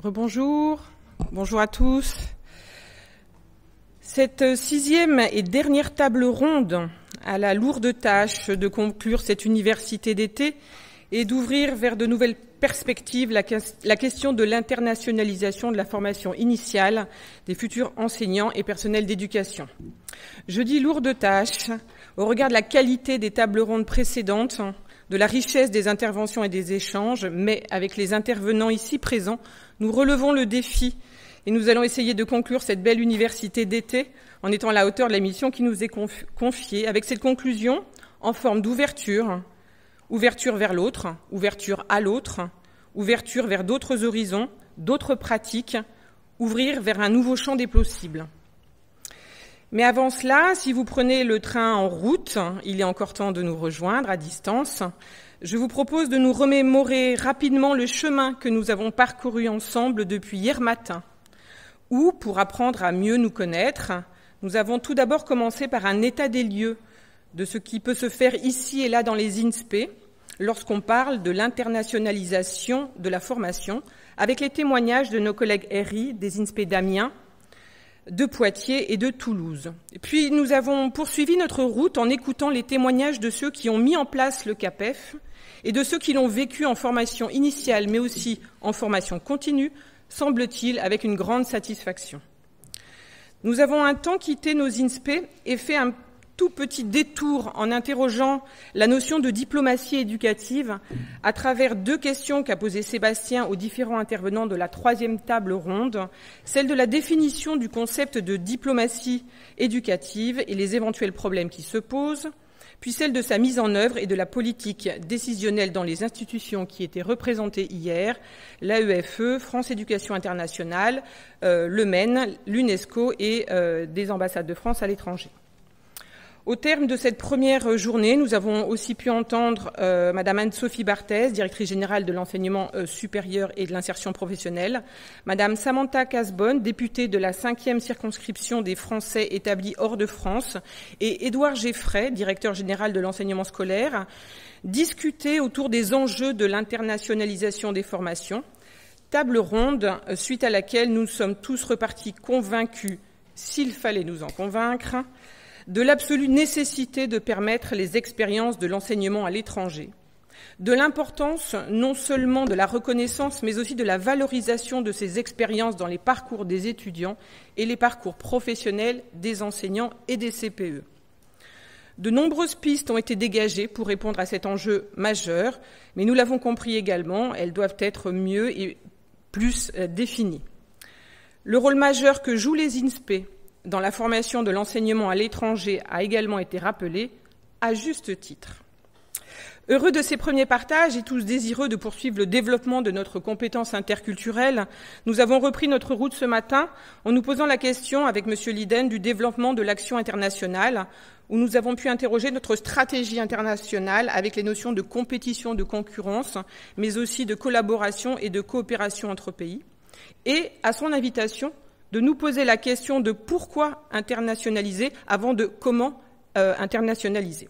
Rebonjour, bonjour à tous. Cette 6e et dernière table ronde a la lourde tâche de conclure cette université d'été et d'ouvrir vers de nouvelles perspectives la question de l'internationalisation de la formation initiale des futurs enseignants et personnels d'éducation. Je dis lourde tâche au regard de la qualité des tables rondes précédentes, de la richesse des interventions et des échanges, mais avec les intervenants ici présents, nous relevons le défi et nous allons essayer de conclure cette belle université d'été en étant à la hauteur de la mission qui nous est confiée, avec cette conclusion en forme d'ouverture, ouverture vers l'autre, ouverture à l'autre, ouverture vers d'autres horizons, d'autres pratiques, ouvrir vers un nouveau champ des possibles. Mais avant cela, si vous prenez le train en route, il est encore temps de nous rejoindre à distance. Je vous propose de nous remémorer rapidement le chemin que nous avons parcouru ensemble depuis hier matin, où, pour apprendre à mieux nous connaître, nous avons tout d'abord commencé par un état des lieux de ce qui peut se faire ici et là dans les INSPE, lorsqu'on parle de l'internationalisation de la formation, avec les témoignages de nos collègues RI, des INSPE d'Amiens, de Poitiers et de Toulouse. Et puis nous avons poursuivi notre route en écoutant les témoignages de ceux qui ont mis en place le CAPEF et de ceux qui l'ont vécu en formation initiale mais aussi en formation continue, semble-t-il, avec une grande satisfaction. Nous avons un temps quitté nos INSPE et fait un tout petit détour en interrogeant la notion de diplomatie éducative à travers deux questions qu'a posées Sébastien aux différents intervenants de la 3e table ronde, celle de la définition du concept de diplomatie éducative et les éventuels problèmes qui se posent, puis celle de sa mise en œuvre et de la politique décisionnelle dans les institutions qui étaient représentées hier, l'AEFE, France Éducation Internationale, le MEN, l'UNESCO et des ambassades de France à l'étranger. Au terme de cette première journée, nous avons aussi pu entendre Madame Anne-Sophie Barthès, directrice générale de l'enseignement supérieur et de l'insertion professionnelle, Madame Samantha Casbonne, députée de la 5e circonscription des Français établis hors de France, et Édouard Geffray, directeur général de l'enseignement scolaire, discuter autour des enjeux de l'internationalisation des formations. Table ronde, suite à laquelle nous sommes tous repartis convaincus, s'il fallait nous en convaincre, de l'absolue nécessité de permettre les expériences de l'enseignement à l'étranger, de l'importance non seulement de la reconnaissance, mais aussi de la valorisation de ces expériences dans les parcours des étudiants et les parcours professionnels des enseignants et des CPE. De nombreuses pistes ont été dégagées pour répondre à cet enjeu majeur, mais nous l'avons compris également, elles doivent être mieux et plus définies. Le rôle majeur que jouent les INSPE dans la formation de l'enseignement à l'étranger a également été rappelé à juste titre. Heureux de ces premiers partages et tous désireux de poursuivre le développement de notre compétence interculturelle, nous avons repris notre route ce matin en nous posant la question avec M. Liden du développement de l'action internationale, où nous avons pu interroger notre stratégie internationale avec les notions de compétition, de concurrence, mais aussi de collaboration et de coopération entre pays. Et, à son invitation, de nous poser la question de pourquoi internationaliser avant de comment internationaliser.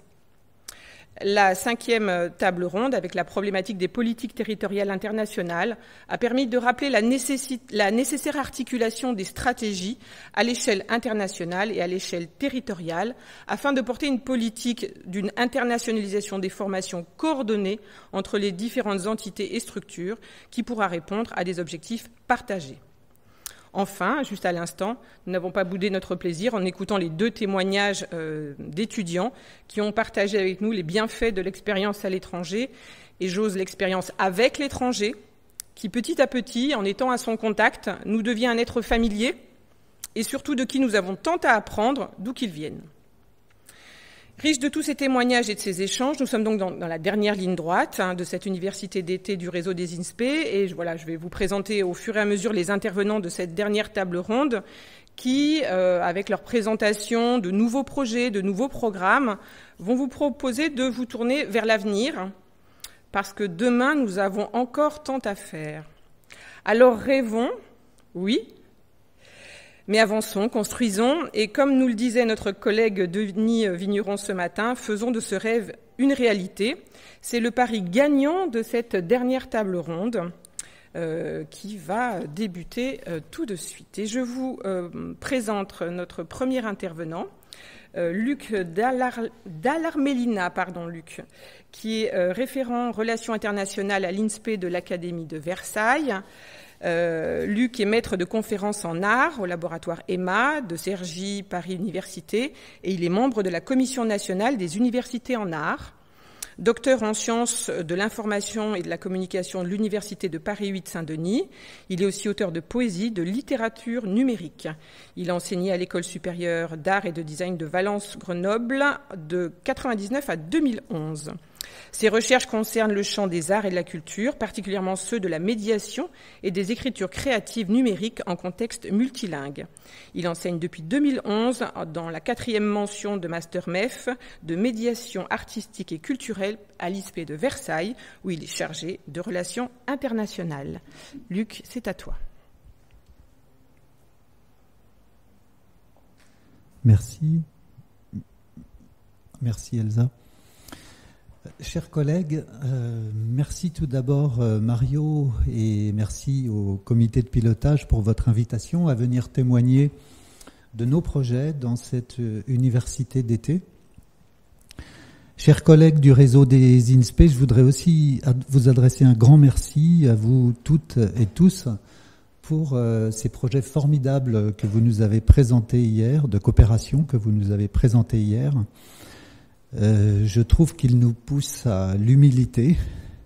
La 5e table ronde, avec la problématique des politiques territoriales internationales, a permis de rappeler la nécessaire articulation des stratégies à l'échelle internationale et à l'échelle territoriale, afin de porter une politique d'une internationalisation des formations coordonnées entre les différentes entités et structures qui pourra répondre à des objectifs partagés. Enfin, juste à l'instant, nous n'avons pas boudé notre plaisir en écoutant les deux témoignages d'étudiants qui ont partagé avec nous les bienfaits de l'expérience à l'étranger et j'ose l'expérience avec l'étranger, qui petit à petit, en étant à son contact, nous devient un être familier et surtout de qui nous avons tant à apprendre, d'où qu'ils viennent. Riche de tous ces témoignages et de ces échanges, nous sommes donc dans la dernière ligne droite de cette université d'été du réseau des INSPE et voilà, je vais vous présenter au fur et à mesure les intervenants de cette dernière table ronde qui, avec leur présentation de nouveaux projets, de nouveaux programmes, vont vous proposer de vous tourner vers l'avenir parce que demain, nous avons encore tant à faire. Alors rêvons, oui, mais avançons, construisons, et comme nous le disait notre collègue Denis Vigneron ce matin, faisons de ce rêve une réalité. C'est le pari gagnant de cette dernière table ronde. qui va débuter tout de suite. Et je vous présente notre premier intervenant, Luc Dallarmelina, Luc, qui est référent relations internationales à l'INSPE de l'Académie de Versailles. Luc est maître de conférences en art au laboratoire EMA de Cergy Paris Université et il est membre de la Commission nationale des universités en art. Docteur en sciences de l'information et de la communication de l'Université de Paris 8 Saint-Denis. Il est aussi auteur de poésie, de littérature numérique. Il a enseigné à l'École supérieure d'art et de design de Valence-Grenoble de 1999 à 2011. Ses recherches concernent le champ des arts et de la culture, particulièrement ceux de la médiation et des écritures créatives numériques en contexte multilingue. Il enseigne depuis 2011 dans la 4e mention de Master MEF de médiation artistique et culturelle à l'ISP de Versailles, où il est chargé de relations internationales. Luc, c'est à toi. Merci. Merci Elsa. Chers collègues, merci tout d'abord Mario et merci au comité de pilotage pour votre invitation à venir témoigner de nos projets dans cette université d'été. Chers collègues du réseau des INSPE, je voudrais aussi vous adresser un grand merci à vous toutes et tous pour ces projets formidables que vous nous avez présentés hier, de coopération que vous nous avez présentés hier. Je trouve qu'il nous pousse à l'humilité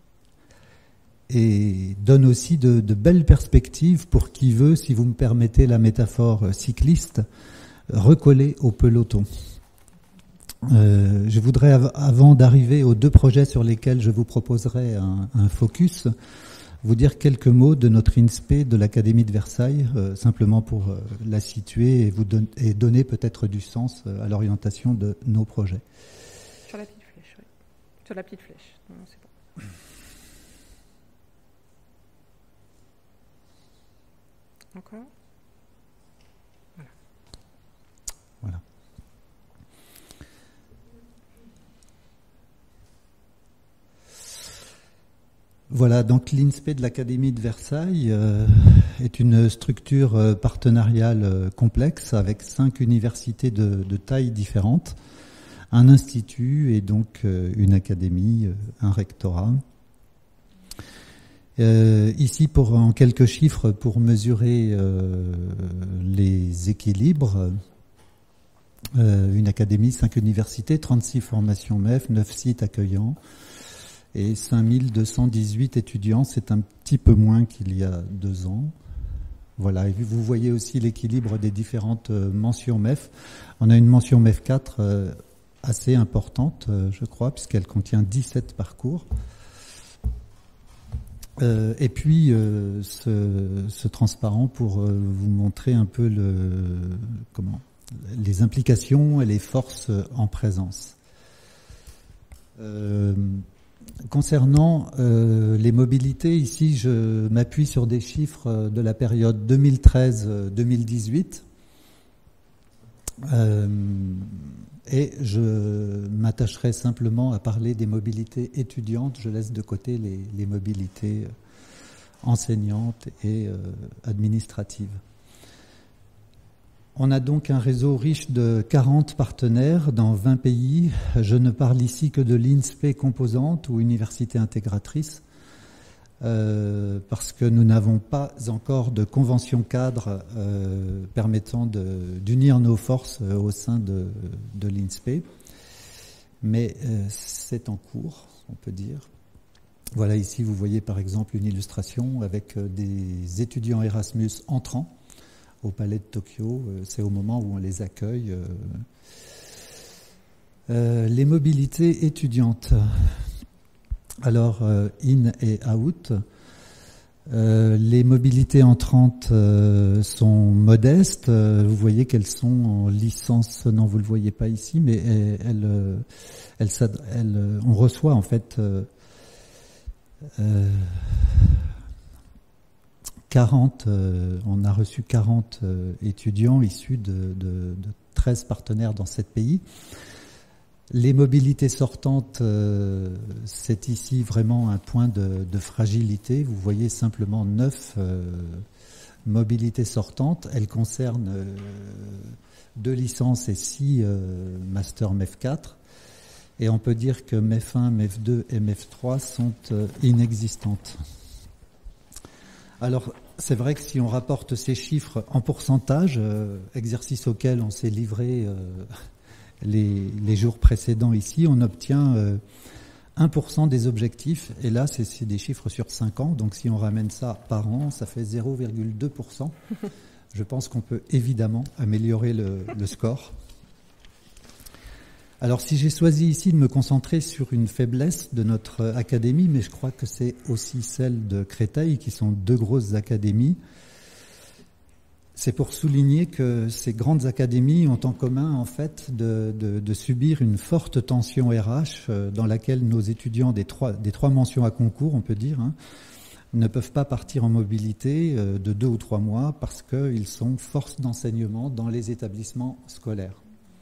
et donne aussi de belles perspectives pour qui veut, si vous me permettez la métaphore cycliste, recoller au peloton. Je voudrais, avant d'arriver aux 2 projets sur lesquels je vous proposerai un focus, vous dire quelques mots de notre INSPE de l'Académie de Versailles, simplement pour la situer et donner peut-être du sens à l'orientation de nos projets. Sur la petite flèche, oui. Sur la petite flèche. Non, c'est bon. Encore ? Voilà. Voilà, donc l'INSPE de l'Académie de Versailles est une structure partenariale complexe avec 5 universités de tailles différentes. Un institut et donc une académie, un rectorat. Ici, en quelques chiffres, pour mesurer les équilibres, une académie, 5 universités, 36 formations MEF, 9 sites accueillants et 5218 étudiants. C'est un petit peu moins qu'il y a 2 ans. Voilà, et vous voyez aussi l'équilibre des différentes mentions MEF. On a une mention MEF 4 assez importante, je crois, puisqu'elle contient 17 parcours. Et puis, ce transparent pour vous montrer un peu les implications et les forces en présence. Concernant les mobilités, ici, je m'appuie sur des chiffres de la période 2013-2018. Et je m'attacherai simplement à parler des mobilités étudiantes. Je laisse de côté les mobilités enseignantes et administratives. On a donc un réseau riche de 40 partenaires dans 20 pays. Je ne parle ici que de l'INSPE composante ou université intégratrice, parce que nous n'avons pas encore de convention cadre permettant d'unir nos forces au sein de l'INSPE. Mais c'est en cours, on peut dire. Voilà, ici vous voyez par exemple une illustration avec des étudiants Erasmus entrants au Palais de Tokyo. C'est au moment où on les accueille. Les mobilités étudiantes. Alors, in et out. Les mobilités entrantes sont modestes. Vous voyez qu'elles sont en licence. Non, vous le voyez pas ici, mais on reçoit en fait 40. On a reçu 40 étudiants issus de 13 partenaires dans 7 pays. Les mobilités sortantes, c'est ici vraiment un point de fragilité. Vous voyez simplement 9 mobilités sortantes. Elles concernent 2 licences et 6 masters MEF4. Et on peut dire que MEF1, MEF2 et MEF3 sont inexistantes. Alors, c'est vrai que si on rapporte ces chiffres en pourcentage, exercice auquel on s'est livré les jours précédents ici, on obtient 1% des objectifs. Et là, c'est des chiffres sur 5 ans. Donc, si on ramène ça par an, ça fait 0,2%. Je pense qu'on peut évidemment améliorer le score. Alors, si j'ai choisi ici de me concentrer sur une faiblesse de notre académie, mais je crois que c'est aussi celle de Créteil, qui sont 2 grosses académies, c'est pour souligner que ces grandes académies ont en commun, en fait, de subir une forte tension RH dans laquelle nos étudiants des trois mentions à concours, on peut dire, ne peuvent pas partir en mobilité de 2 ou 3 mois parce qu'ils sont force d'enseignement dans les établissements scolaires.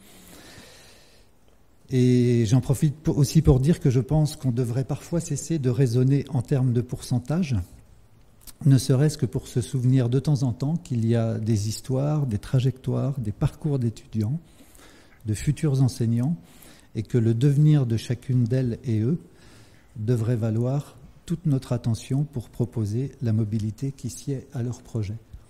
Et j'en profite aussi pour dire que je pense qu'on devrait parfois cesser de raisonner en termes de pourcentage, ne serait-ce que pour se souvenir de temps en temps qu'il y a des histoires, des trajectoires, des parcours d'étudiants, de futurs enseignants, et que le devenir de chacune d'elles et eux devrait valoir toute notre attention pour proposer la mobilité qui sied à leur projet.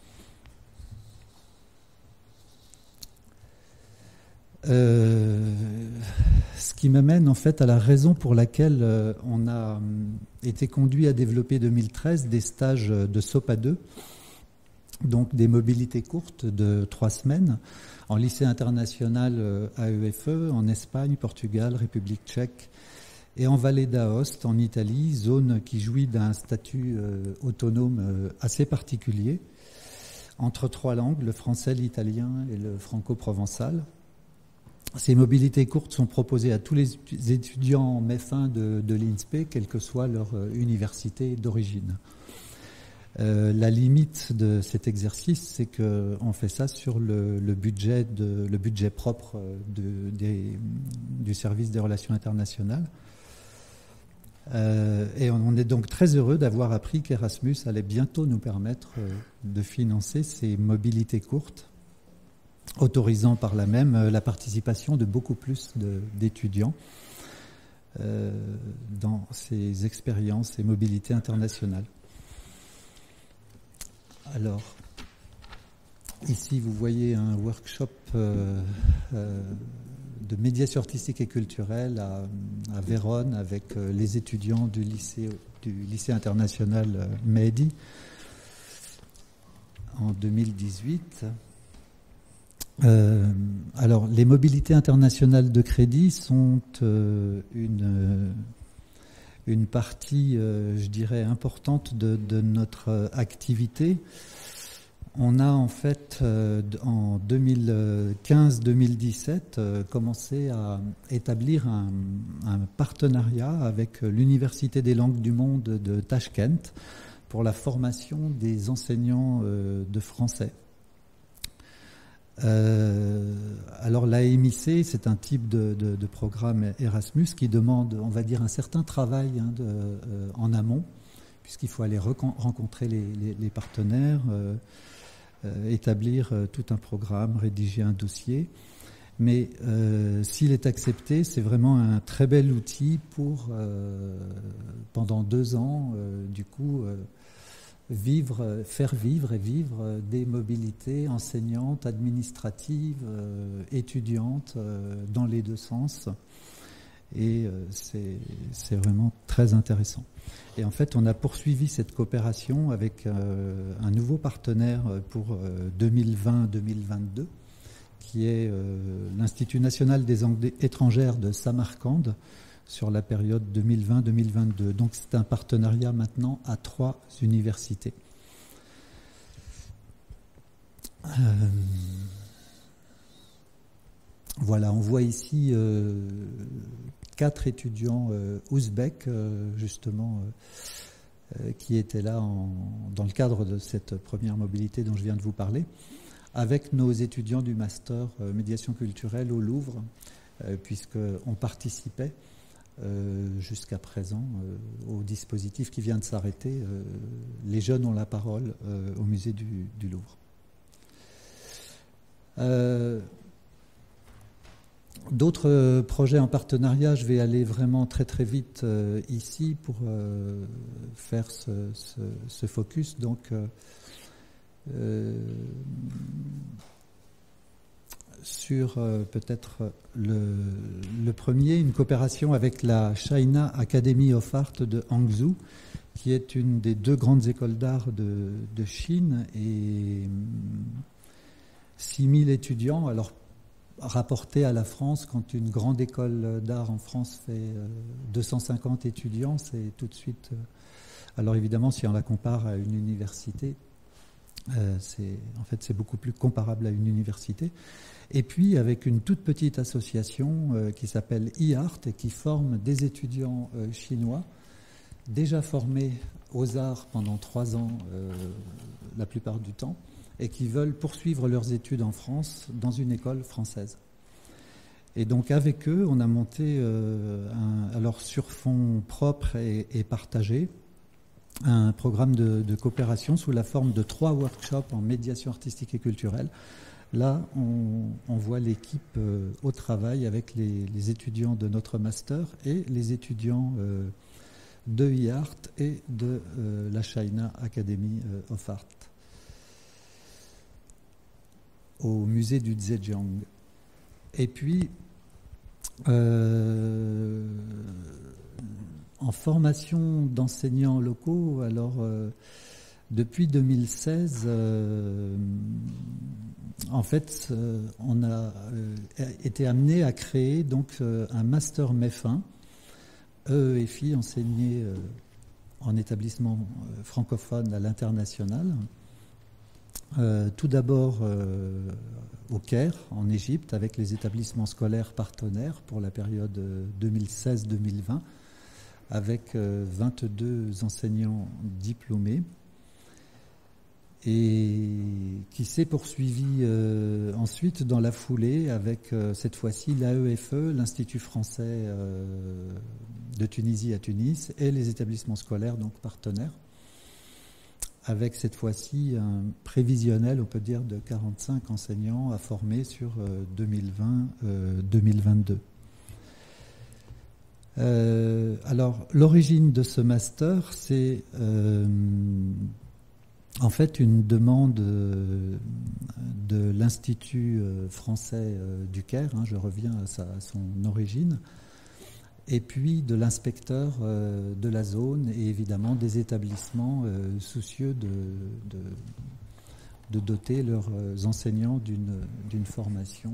Ce qui m'amène en fait à la raison pour laquelle on a été conduit à développer 2013 des stages de SOPA 2, donc des mobilités courtes de 3 semaines, en lycée international AEFE, en Espagne, Portugal, République tchèque, et en Vallée d'Aoste, en Italie, zone qui jouit d'un statut autonome assez particulier, entre 3 langues, le français, l'italien et le franco-provençal. Ces mobilités courtes sont proposées à tous les étudiants en MEF1 de l'INSPE, quelle que soit leur université d'origine. La limite de cet exercice, c'est qu'on fait ça sur le budget propre du service des relations internationales. Et on est donc très heureux d'avoir appris qu'Erasmus allait bientôt nous permettre de financer ces mobilités courtes, autorisant par là même la participation de beaucoup plus d'étudiants dans ces expériences et mobilités internationales. Alors, ici vous voyez un workshop de médiation artistique et culturelle à Vérone avec les étudiants du lycée international Mehdi en 2018. Alors, les mobilités internationales de crédit sont une partie, je dirais, importante de notre activité. On a en fait, en 2015-2017, commencé à établir un partenariat avec l'Université des langues du monde de Tachkent pour la formation des enseignants de français. Alors la MIC, c'est un type de programme Erasmus qui demande, on va dire, un certain travail en amont, puisqu'il faut aller rencontrer les partenaires, établir tout un programme, rédiger un dossier. Mais s'il est accepté, c'est vraiment un très bel outil pour, pendant 2 ans, faire vivre des mobilités enseignantes, administratives, étudiantes, dans les 2 sens. Et c'est vraiment très intéressant. Et en fait, on a poursuivi cette coopération avec un nouveau partenaire pour 2020-2022, qui est l'Institut national des langues étrangères de Samarcande, sur la période 2020-2022. Donc c'est un partenariat maintenant à 3 universités. Voilà, on voit ici 4 étudiants ouzbeks, justement, qui étaient là dans le cadre de cette première mobilité dont je viens de vous parler, avec nos étudiants du master médiation culturelle au Louvre, puisqu'on participait jusqu'à présent au dispositif qui vient de s'arrêter. Les jeunes ont la parole au musée du Louvre. D'autres projets en partenariat, je vais aller vraiment très très vite ici pour faire ce focus. Donc, sur peut-être le premier, une coopération avec la China Academy of Art de Hangzhou, qui est une des 2 grandes écoles d'art de Chine, et 6000 étudiants. Alors, rapporté à la France, quand une grande école d'art en France fait 250 étudiants, c'est tout de suite... Alors évidemment, si on la compare à une université, c'est beaucoup plus comparable à une université. Et puis avec une toute petite association qui s'appelle e-Art et qui forme des étudiants chinois déjà formés aux arts pendant 3 ans la plupart du temps, et qui veulent poursuivre leurs études en France dans une école française. Et donc avec eux, on a monté, alors sur fonds propres et partagés, un programme de coopération sous la forme de 3 workshops en médiation artistique et culturelle. Là, on voit l'équipe au travail avec les étudiants de notre master et les étudiants de e-Art et de la China Academy of Art, au musée du Zhejiang. Et puis, en formation d'enseignants locaux, alors depuis 2016, en fait, on a été amené à créer donc un master MEF1, EEFI, enseigné en établissement francophone à l'international. Tout d'abord au Caire, en Égypte, avec les établissements scolaires partenaires pour la période 2016-2020, avec 22 enseignants diplômés, et qui s'est poursuivi ensuite dans la foulée avec cette fois-ci l'AEFE, l'Institut français de Tunisie à Tunis, et les établissements scolaires donc partenaires, avec cette fois-ci un prévisionnel, on peut dire, de 45 enseignants à former sur 2020-2022. Alors, l'origine de ce master, c'est en fait une demande de l'Institut français du Caire, je reviens à son origine, et puis de l'inspecteur de la zone et évidemment des établissements soucieux de doter leurs enseignants d'une formation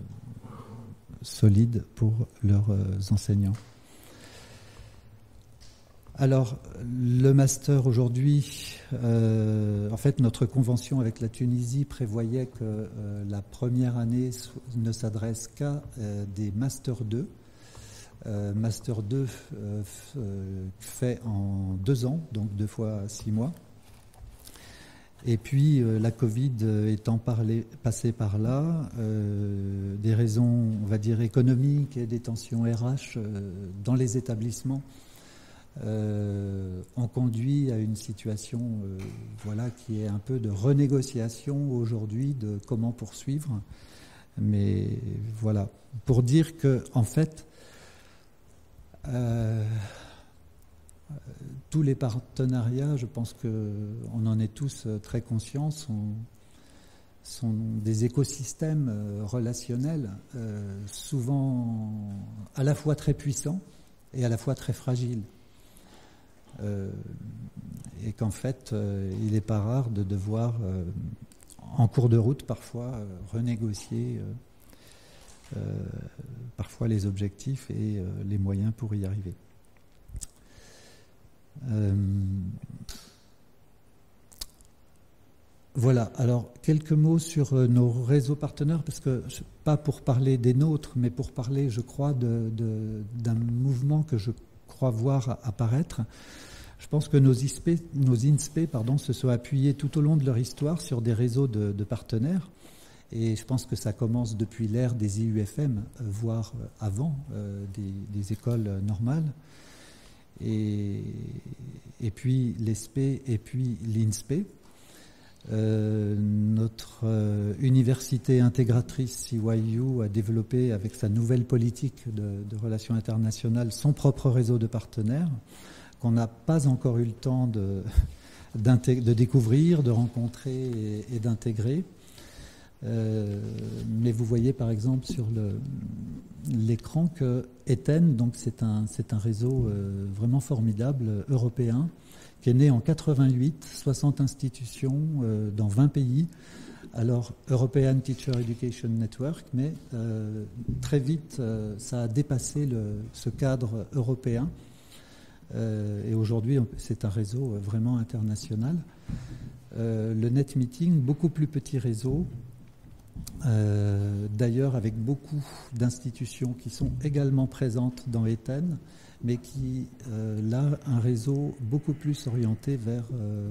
solide pour leurs enseignants. Alors, le master aujourd'hui, en fait, notre convention avec la Tunisie prévoyait que la première année ne s'adresse qu'à des Master 2. Master 2 fait en 2 ans, donc 2 fois 6 mois. Et puis, la Covid étant passée par là, des raisons, on va dire, économiques et des tensions RH dans les établissements ont conduit à une situation qui est un peu de renégociation aujourd'hui de comment poursuivre. Mais voilà, pour dire que en fait, tous les partenariats, je pense qu'on en est tous très conscients, sont des écosystèmes relationnels souvent à la fois très puissants et à la fois très fragiles. Et qu'en fait, il n'est pas rare de devoir, en cours de route parfois, renégocier parfois les objectifs et les moyens pour y arriver. Voilà, alors quelques mots sur nos réseaux partenaires, parce que, pas pour parler des nôtres, mais pour parler, je crois, d'un mouvement que je crois voir apparaître. Je pense que nos INSPE se sont appuyés tout au long de leur histoire sur des réseaux de partenaires, Et je pense que ça commence depuis l'ère des IUFM, voire avant des écoles normales. Et puis l'ESP et puis l'INSPE. Notre université intégratrice CYU a développé avec sa nouvelle politique de relations internationales son propre réseau de partenaires qu'on n'a pas encore eu le temps de découvrir, de rencontrer et d'intégrer. Mais vous voyez par exemple sur l'écran que ETEN, donc c'est un réseau vraiment formidable européen qui est né en 88, 60 institutions dans 20 pays. Alors European Teacher Education Network, mais très vite ça a dépassé ce cadre européen. Et aujourd'hui, c'est un réseau vraiment international. Le Net Meeting, beaucoup plus petit réseau, d'ailleurs avec beaucoup d'institutions qui sont également présentes dans ETEN, mais qui, là, un réseau beaucoup plus orienté vers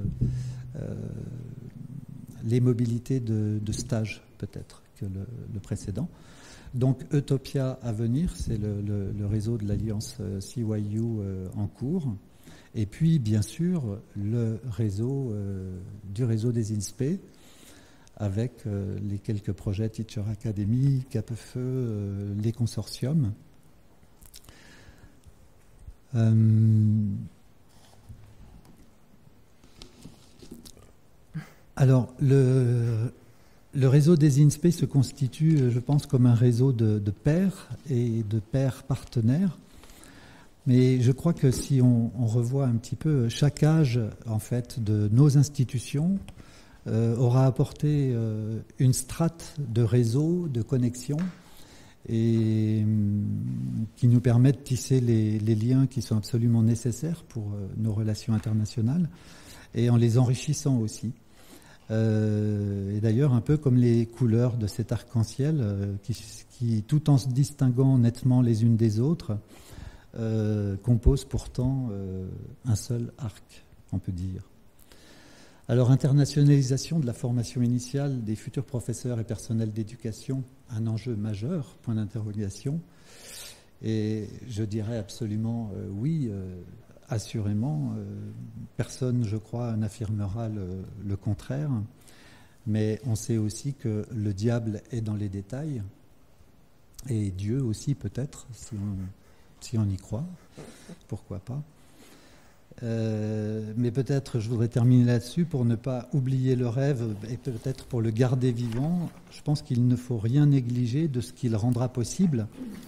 les mobilités de stage, peut-être, que le précédent. Donc Utopia à venir, c'est le réseau de l'Alliance CYU en cours. Et puis, bien sûr, le réseau du réseau des INSPE, avec les quelques projets Teacher Academy, CAPFE, les consortiums. Alors, le réseau des INSPE se constitue, je pense, comme un réseau de pairs et de pairs partenaires. Mais je crois que si on revoit un petit peu, chaque âge, en fait, de nos institutions aura apporté une strate de réseau, de connexion, et qui nous permet de tisser les liens qui sont absolument nécessaires pour nos relations internationales, et en les enrichissant aussi. Et d'ailleurs, un peu comme les couleurs de cet arc-en-ciel, qui, tout en se distinguant nettement les unes des autres, composent pourtant un seul arc, on peut dire. Alors, internationalisation de la formation initiale des futurs professeurs et personnels d'éducation, un enjeu majeur, point d'interrogation. Et je dirais absolument oui, assurément. Personne, je crois, n'affirmera le contraire. Mais on sait aussi que le diable est dans les détails. Et Dieu aussi, peut-être, si on y croit. Pourquoi pas. Mais peut-être je voudrais terminer là-dessus pour ne pas oublier le rêve et peut-être pour le garder vivant. Je pense qu'il ne faut rien négliger de ce qu'il rendra possible.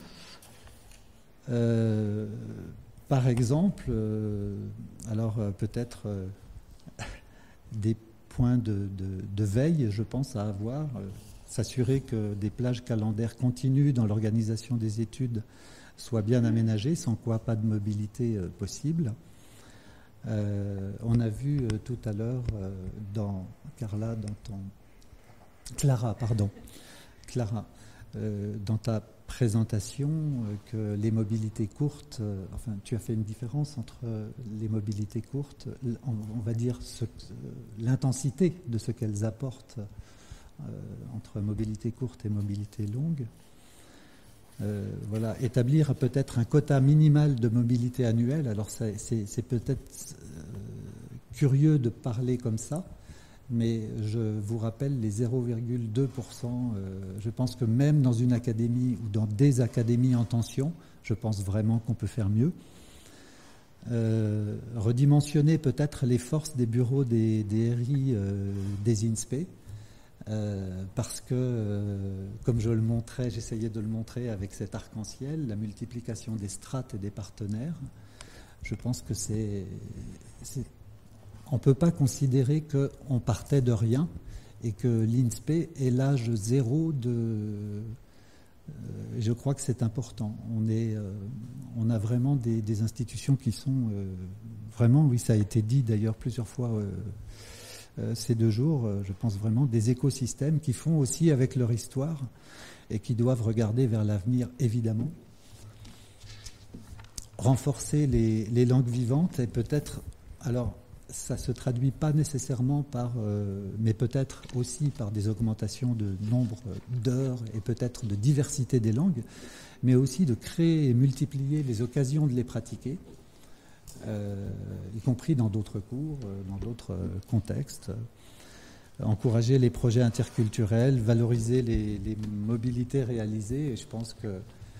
Par exemple, alors peut-être des points de veille, je pense, à avoir, s'assurer que des plages calendaires continues dans l'organisation des études soient bien aménagées, sans quoi pas de mobilité possible. On a vu tout à l'heure Clara, dans ta présentation, que les mobilités courtes, enfin, tu as fait une différence entre les mobilités courtes, on va dire l'intensité de ce qu'elles apportent entre mobilité courte et mobilité longue. Voilà, établir peut-être un quota minimal de mobilité annuelle. Alors c'est peut-être curieux de parler comme ça, mais je vous rappelle les 0,2%. Je pense que même dans une académie ou dans des académies en tension, je pense vraiment qu'on peut faire mieux. Redimensionner peut-être les forces des bureaux des RI des INSPE. Parce que, comme j'essayais de le montrer avec cet arc-en-ciel, la multiplication des strates et des partenaires, je pense que on ne peut pas considérer qu'on partait de rien et que l'INSPE est l'âge zéro je crois que c'est important. On a vraiment des institutions qui sont vraiment, oui, ça a été dit d'ailleurs plusieurs fois ces 2 jours, je pense vraiment, des écosystèmes qui font aussi avec leur histoire et qui doivent regarder vers l'avenir, évidemment. Renforcer les langues vivantes et peut-être, alors ça se traduit pas nécessairement par, mais peut-être aussi par des augmentations de nombre d'heures et peut-être de diversité des langues, mais aussi de créer et multiplier les occasions de les pratiquer, y compris dans d'autres cours, dans d'autres contextes. Encourager les projets interculturels, valoriser les mobilités réalisées. Et je pense que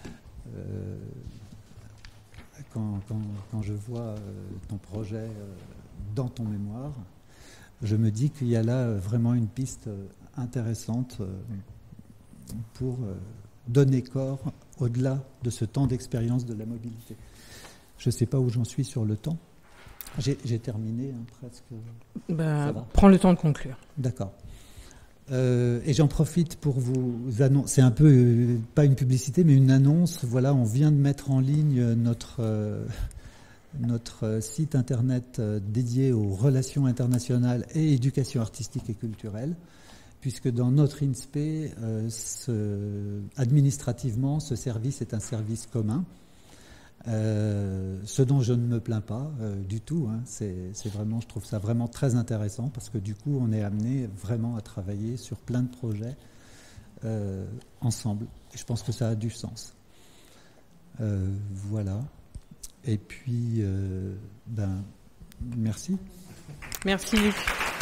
quand je vois ton projet dans ton mémoire, je me dis qu'il y a là vraiment une piste intéressante pour donner corps au-delà de ce temps d'expérience de la mobilité. Je ne sais pas où j'en suis sur le temps. J'ai terminé presque. Prends le temps de conclure. D'accord. Et j'en profite pour vous annoncer, c'est un peu, pas une publicité, mais une annonce. Voilà, on vient de mettre en ligne notre site internet dédié aux relations internationales et éducation artistique et culturelle, puisque dans notre INSPE, administrativement, ce service est un service commun. Ce dont je ne me plains pas du tout, hein, c'est vraiment, je trouve ça vraiment très intéressant parce que du coup on est amené vraiment à travailler sur plein de projets ensemble et je pense que ça a du sens. Voilà. Et puis merci. Merci Luc.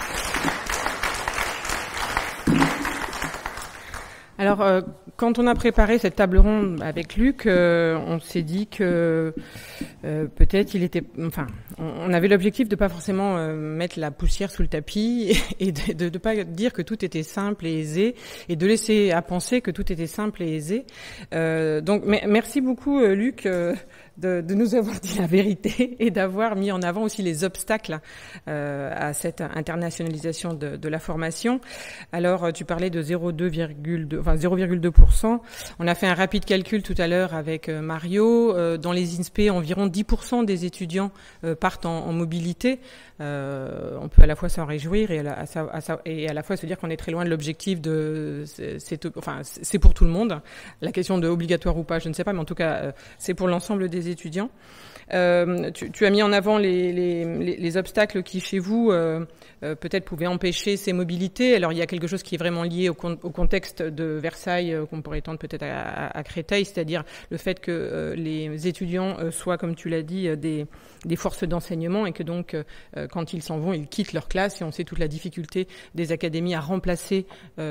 Alors, quand on a préparé cette table ronde avec Luc, on s'est dit que peut-être on avait l'objectif de pas forcément mettre la poussière sous le tapis et de pas dire que tout était simple et aisé et de laisser à penser que tout était simple et aisé. Donc, merci beaucoup Luc de nous avoir dit la vérité et d'avoir mis en avant aussi les obstacles à cette internationalisation de la formation. Alors, tu parlais de 0,2%. On a fait un rapide calcul tout à l'heure avec Mario. Dans les INSPE, environ 10% des étudiants partent en mobilité. On peut à la fois s'en réjouir et à la fois se dire qu'on est très loin de l'objectif c'est pour tout le monde. La question de obligatoire ou pas, je ne sais pas, mais en tout cas, c'est pour l'ensemble des étudiants. Tu as mis en avant les obstacles qui, chez vous, peut-être pouvaient empêcher ces mobilités. Alors, il y a quelque chose qui est vraiment lié au contexte de Versailles, qu'on pourrait étendre peut-être à Créteil, c'est-à-dire le fait que les étudiants soient, comme tu l'as dit, des forces d'enseignement et que donc, quand ils s'en vont, ils quittent leur classe et on sait toute la difficulté des académies à remplacer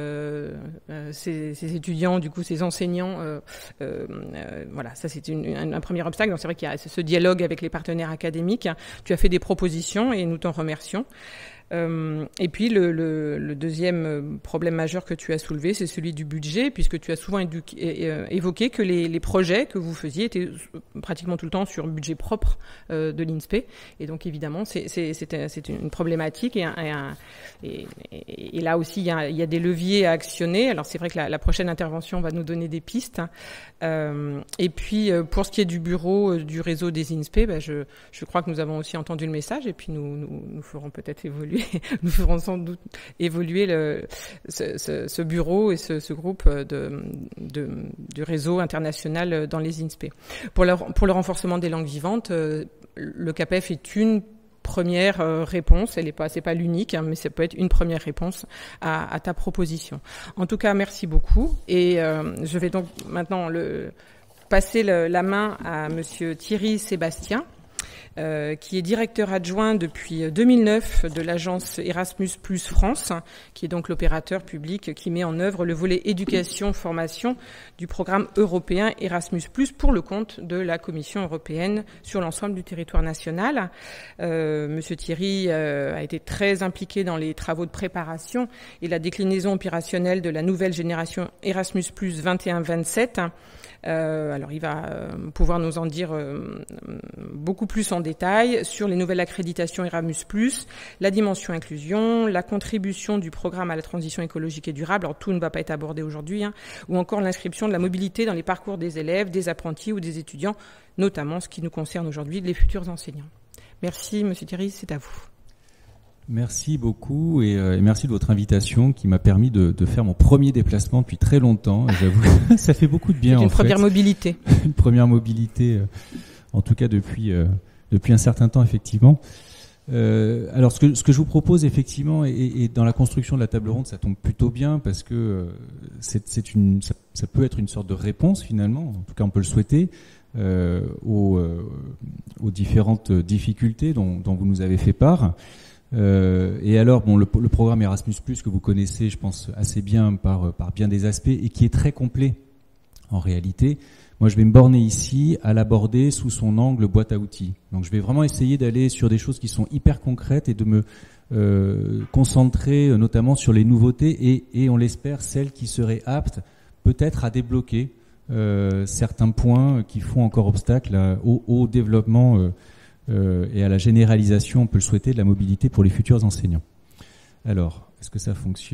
ces étudiants, du coup, ces enseignants. Voilà, ça c'est un premier obstacle. Donc, c'est vrai qu'il y a ce dialogue avec les partenaires académiques. Tu as fait des propositions et nous t'en remercions. Et puis le deuxième problème majeur que tu as soulevé, c'est celui du budget, puisque tu as souvent évoqué que les projets que vous faisiez étaient pratiquement tout le temps sur budget propre de l'INSPE. Et donc évidemment, c'est une problématique et là aussi il y a des leviers à actionner. Alors c'est vrai que la prochaine intervention va nous donner des pistes. Et puis pour ce qui est du bureau du réseau des INSPE, je crois que nous avons aussi entendu le message et puis nous ferons peut-être évoluer. Nous ferons sans doute évoluer ce bureau et ce groupe du réseau international dans les INSPE. Pour le renforcement des langues vivantes, le CAPEF est une première réponse. C'est pas l'unique, hein, mais ça peut être une première réponse à ta proposition. En tout cas, merci beaucoup. Et je vais donc maintenant passer la main à Monsieur Thierry Sébastien, qui est directeur adjoint depuis 2009 de l'agence Erasmus Plus France, qui est donc l'opérateur public qui met en œuvre le volet éducation-formation du programme européen Erasmus Plus pour le compte de la Commission européenne sur l'ensemble du territoire national. Monsieur Thierry a été très impliqué dans les travaux de préparation et la déclinaison opérationnelle de la nouvelle génération Erasmus Plus 21-27. Alors il va pouvoir nous en dire beaucoup plus en détail sur les nouvelles accréditations Erasmus+, la dimension inclusion, la contribution du programme à la transition écologique et durable, alors tout ne va pas être abordé aujourd'hui, hein, ou encore l'inscription de la mobilité dans les parcours des élèves, des apprentis ou des étudiants, notamment ce qui nous concerne aujourd'hui, les futurs enseignants. Merci Monsieur Thierry, c'est à vous. Merci beaucoup et merci de votre invitation qui m'a permis de faire mon premier déplacement depuis très longtemps. J'avoue, ça fait beaucoup de bien. C'est une première mobilité. Une première mobilité, en tout cas depuis un certain temps effectivement. Alors ce que je vous propose effectivement, et dans la construction de la table ronde, ça tombe plutôt bien parce que ça peut être une sorte de réponse finalement, en tout cas on peut le souhaiter, aux différentes difficultés dont vous nous avez fait part. Et alors, bon, le programme Erasmus+, que vous connaissez, je pense, assez bien par bien des aspects, et qui est très complet en réalité. Moi, je vais me borner ici à l'aborder sous son angle boîte à outils. Donc, je vais vraiment essayer d'aller sur des choses qui sont hyper concrètes et de me concentrer notamment sur les nouveautés et on l'espère, celles qui seraient aptes peut-être à débloquer certains points qui font encore obstacle au développement et à la généralisation, on peut le souhaiter, de la mobilité pour les futurs enseignants. Alors, est-ce que ça fonctionne ?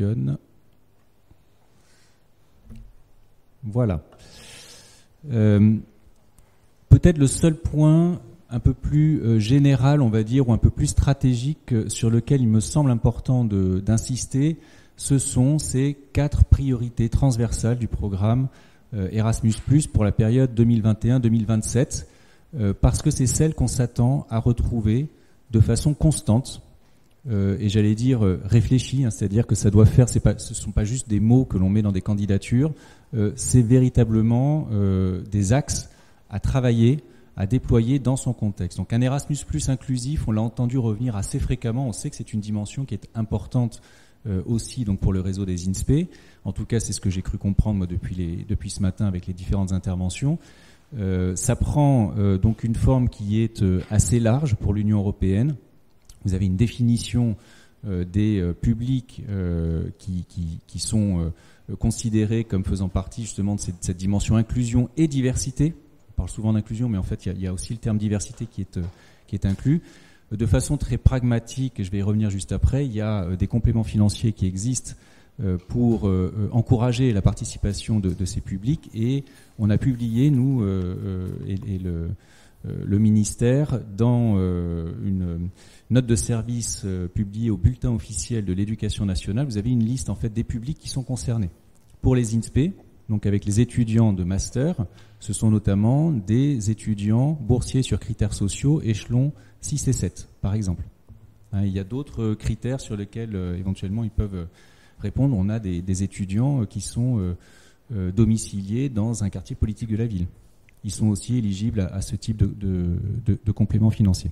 Voilà. Peut-être le seul point un peu plus général, on va dire, ou un peu plus stratégique sur lequel il me semble important d'insister, ce sont ces 4 priorités transversales du programme Erasmus+, pour la période 2021-2027, parce que c'est celle qu'on s'attend à retrouver de façon constante, et j'allais dire réfléchie, hein, c'est-à-dire que ça doit faire, ce sont pas juste des mots que l'on met dans des candidatures, c'est véritablement des axes à travailler, à déployer dans son contexte. Donc un Erasmus+ inclusif, on l'a entendu revenir assez fréquemment, on sait que c'est une dimension qui est importante aussi donc pour le réseau des INSPE. En tout cas, c'est ce que j'ai cru comprendre moi depuis ce matin avec les différentes interventions. Ça prend donc une forme qui est assez large pour l'Union européenne. Vous avez une définition des publics qui sont considérés comme faisant partie justement de cette dimension inclusion et diversité. On parle souvent d'inclusion, mais en fait, il y a aussi le terme diversité qui est inclus. De façon très pragmatique, et je vais y revenir juste après, il y a des compléments financiers qui existent pour encourager la participation de ces publics, et on a publié, nous, et le ministère, dans une note de service publiée au bulletin officiel de l'éducation nationale, vous avez une liste en fait des publics qui sont concernés. Pour les INSPE, donc avec les étudiants de master, ce sont notamment des étudiants boursiers sur critères sociaux, échelons 6 et 7, par exemple. Il y a d'autres critères sur lesquels éventuellement ils peuvent répondre. On a des étudiants qui sont domiciliés dans un quartier politique de la ville. Ils sont aussi éligibles à ce type de compléments financiers.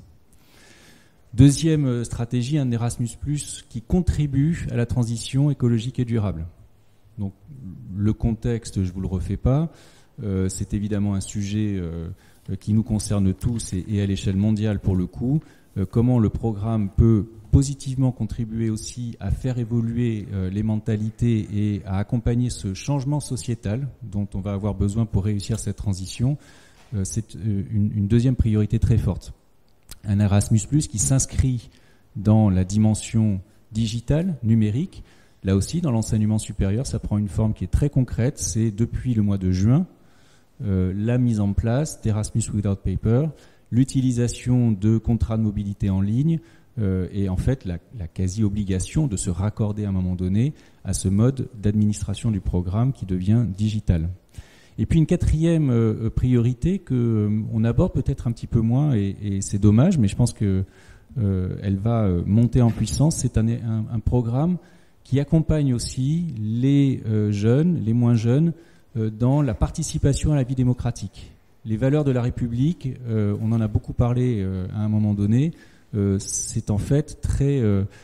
Deuxième stratégie, un Erasmus+, qui contribue à la transition écologique et durable. Donc le contexte, je vous le refais pas, c'est évidemment un sujet qui nous concerne tous et à l'échelle mondiale pour le coup. Comment le programme peut positivement contribuer aussi à faire évoluer les mentalités et à accompagner ce changement sociétal dont on va avoir besoin pour réussir cette transition, c'est une deuxième priorité très forte. Un Erasmus+, qui s'inscrit dans la dimension digitale, numérique. Là aussi, dans l'enseignement supérieur, ça prend une forme qui est très concrète. C'est depuis le mois de juin, la mise en place d'Erasmus Without Paper, l'utilisation de contrats de mobilité en ligne et en fait la quasi-obligation de se raccorder à un moment donné à ce mode d'administration du programme qui devient digital. Et puis une quatrième priorité qu'on aborde peut-être un petit peu moins et c'est dommage, mais je pense que elle va monter en puissance. C'est un programme qui accompagne aussi les jeunes, les moins jeunes, dans la participation à la vie démocratique. Les valeurs de la République, on en a beaucoup parlé à un moment donné, c'est en fait très...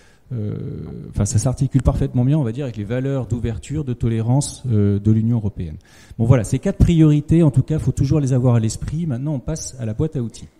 ça s'articule parfaitement bien, on va dire, avec les valeurs d'ouverture, de tolérance de l'Union européenne. Bon voilà, ces 4 priorités, en tout cas, il faut toujours les avoir à l'esprit. Maintenant, on passe à la boîte à outils.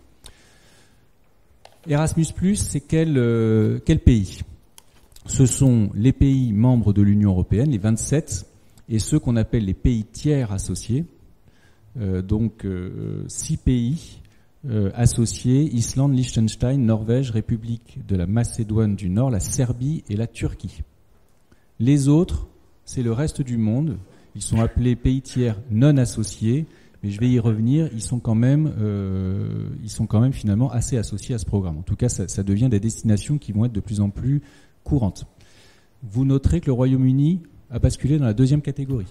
Erasmus+, c'est quel pays ? Ce sont les pays membres de l'Union européenne, les 27, et ceux qu'on appelle les pays tiers associés. Donc 6 pays associés, Islande, Liechtenstein, Norvège, République de la Macédoine du Nord, la Serbie et la Turquie. Les autres, c'est le reste du monde. Ils sont appelés pays tiers non associés, mais je vais y revenir. Ils sont quand même finalement assez associés à ce programme. En tout cas, ça devient des destinations qui vont être de plus en plus courantes. Vous noterez que le Royaume-Uni a basculé dans la deuxième catégorie.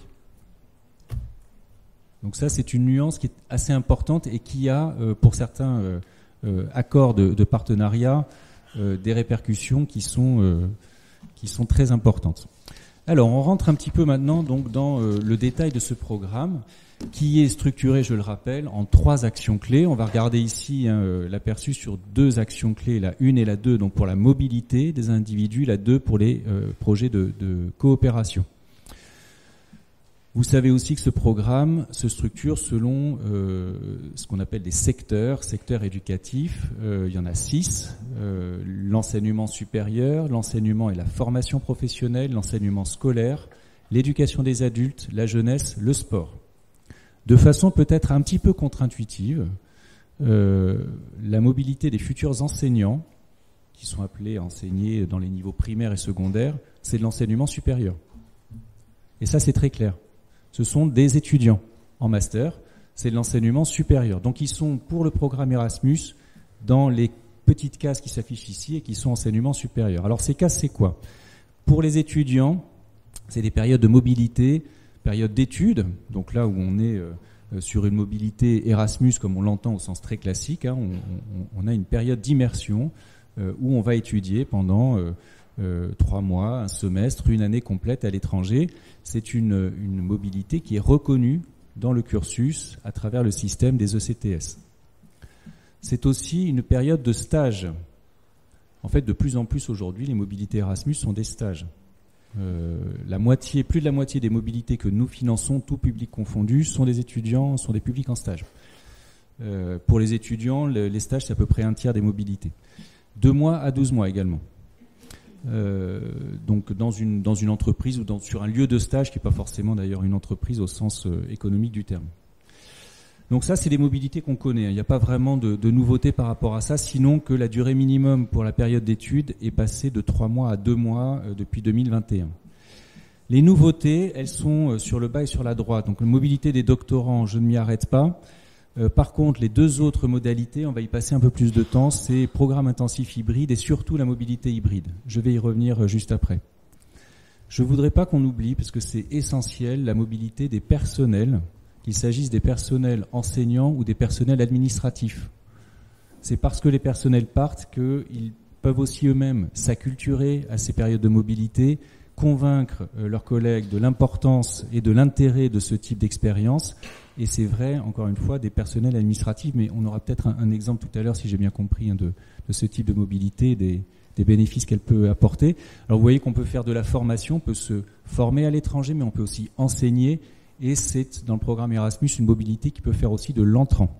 Donc ça, c'est une nuance qui est assez importante et qui a, pour certains accords de partenariat, des répercussions qui sont très importantes. Alors, on rentre un petit peu maintenant donc dans le détail de ce programme qui est structuré, je le rappelle, en 3 actions clés. On va regarder ici l'aperçu sur 2 actions clés, la 1 et la 2, donc pour la mobilité des individus, la 2 pour les projets de coopération. Vous savez aussi que ce programme se structure selon ce qu'on appelle des secteurs éducatifs. Il y en a 6, l'enseignement supérieur, l'enseignement et la formation professionnelle, l'enseignement scolaire, l'éducation des adultes, la jeunesse, le sport. De façon peut-être un petit peu contre-intuitive, la mobilité des futurs enseignants, qui sont appelés à enseigner dans les niveaux primaires et secondaires, c'est de l'enseignement supérieur. Et ça, c'est très clair. Ce sont des étudiants en master, c'est de l'enseignement supérieur. Donc ils sont pour le programme Erasmus dans les petites cases qui s'affichent ici et qui sont enseignement supérieur. Alors ces cases, c'est quoi? Pour les étudiants, c'est des périodes de mobilité, périodes d'études, donc là où on est sur une mobilité Erasmus comme on l'entend au sens très classique, hein, on a une période d'immersion où on va étudier pendant 3 mois, un semestre, une année complète à l'étranger. C'est une mobilité qui est reconnue dans le cursus à travers le système des ECTS. C'est aussi une période de stage. En fait, de plus en plus aujourd'hui, les mobilités Erasmus sont des stages. Plus de la moitié des mobilités que nous finançons, tout public confondu, sont des étudiants, sont des publics en stage. Pour les étudiants, les stages, c'est à peu près un tiers des mobilités. 2 mois à 12 mois également. Donc dans une entreprise ou sur un lieu de stage qui n'est pas forcément d'ailleurs une entreprise au sens économique du terme. Donc ça, c'est les mobilités qu'on connaît. Il n'y a pas vraiment de nouveauté par rapport à ça, sinon que la durée minimum pour la période d'études est passée de 3 mois à 2 mois depuis 2021. Les nouveautés, elles sont sur le bas et sur la droite. Donc la mobilité des doctorants, je ne m'y arrête pas. Par contre, les 2 autres modalités, on va y passer un peu plus de temps, c'est programme intensif hybride et surtout la mobilité hybride. Je vais y revenir juste après. Je ne voudrais pas qu'on oublie, parce que c'est essentiel, la mobilité des personnels, qu'il s'agisse des personnels enseignants ou des personnels administratifs. C'est parce que les personnels partent qu'ils peuvent aussi eux-mêmes s'acculturer à ces périodes de mobilité, convaincre leurs collègues de l'importance et de l'intérêt de ce type d'expérience. Et c'est vrai, encore une fois, des personnels administratifs, mais on aura peut-être un exemple tout à l'heure, si j'ai bien compris, de ce type de mobilité, des bénéfices qu'elle peut apporter. Alors vous voyez qu'on peut faire de la formation, on peut se former à l'étranger, mais on peut aussi enseigner, et c'est dans le programme Erasmus une mobilité qui peut faire aussi de l'entrant.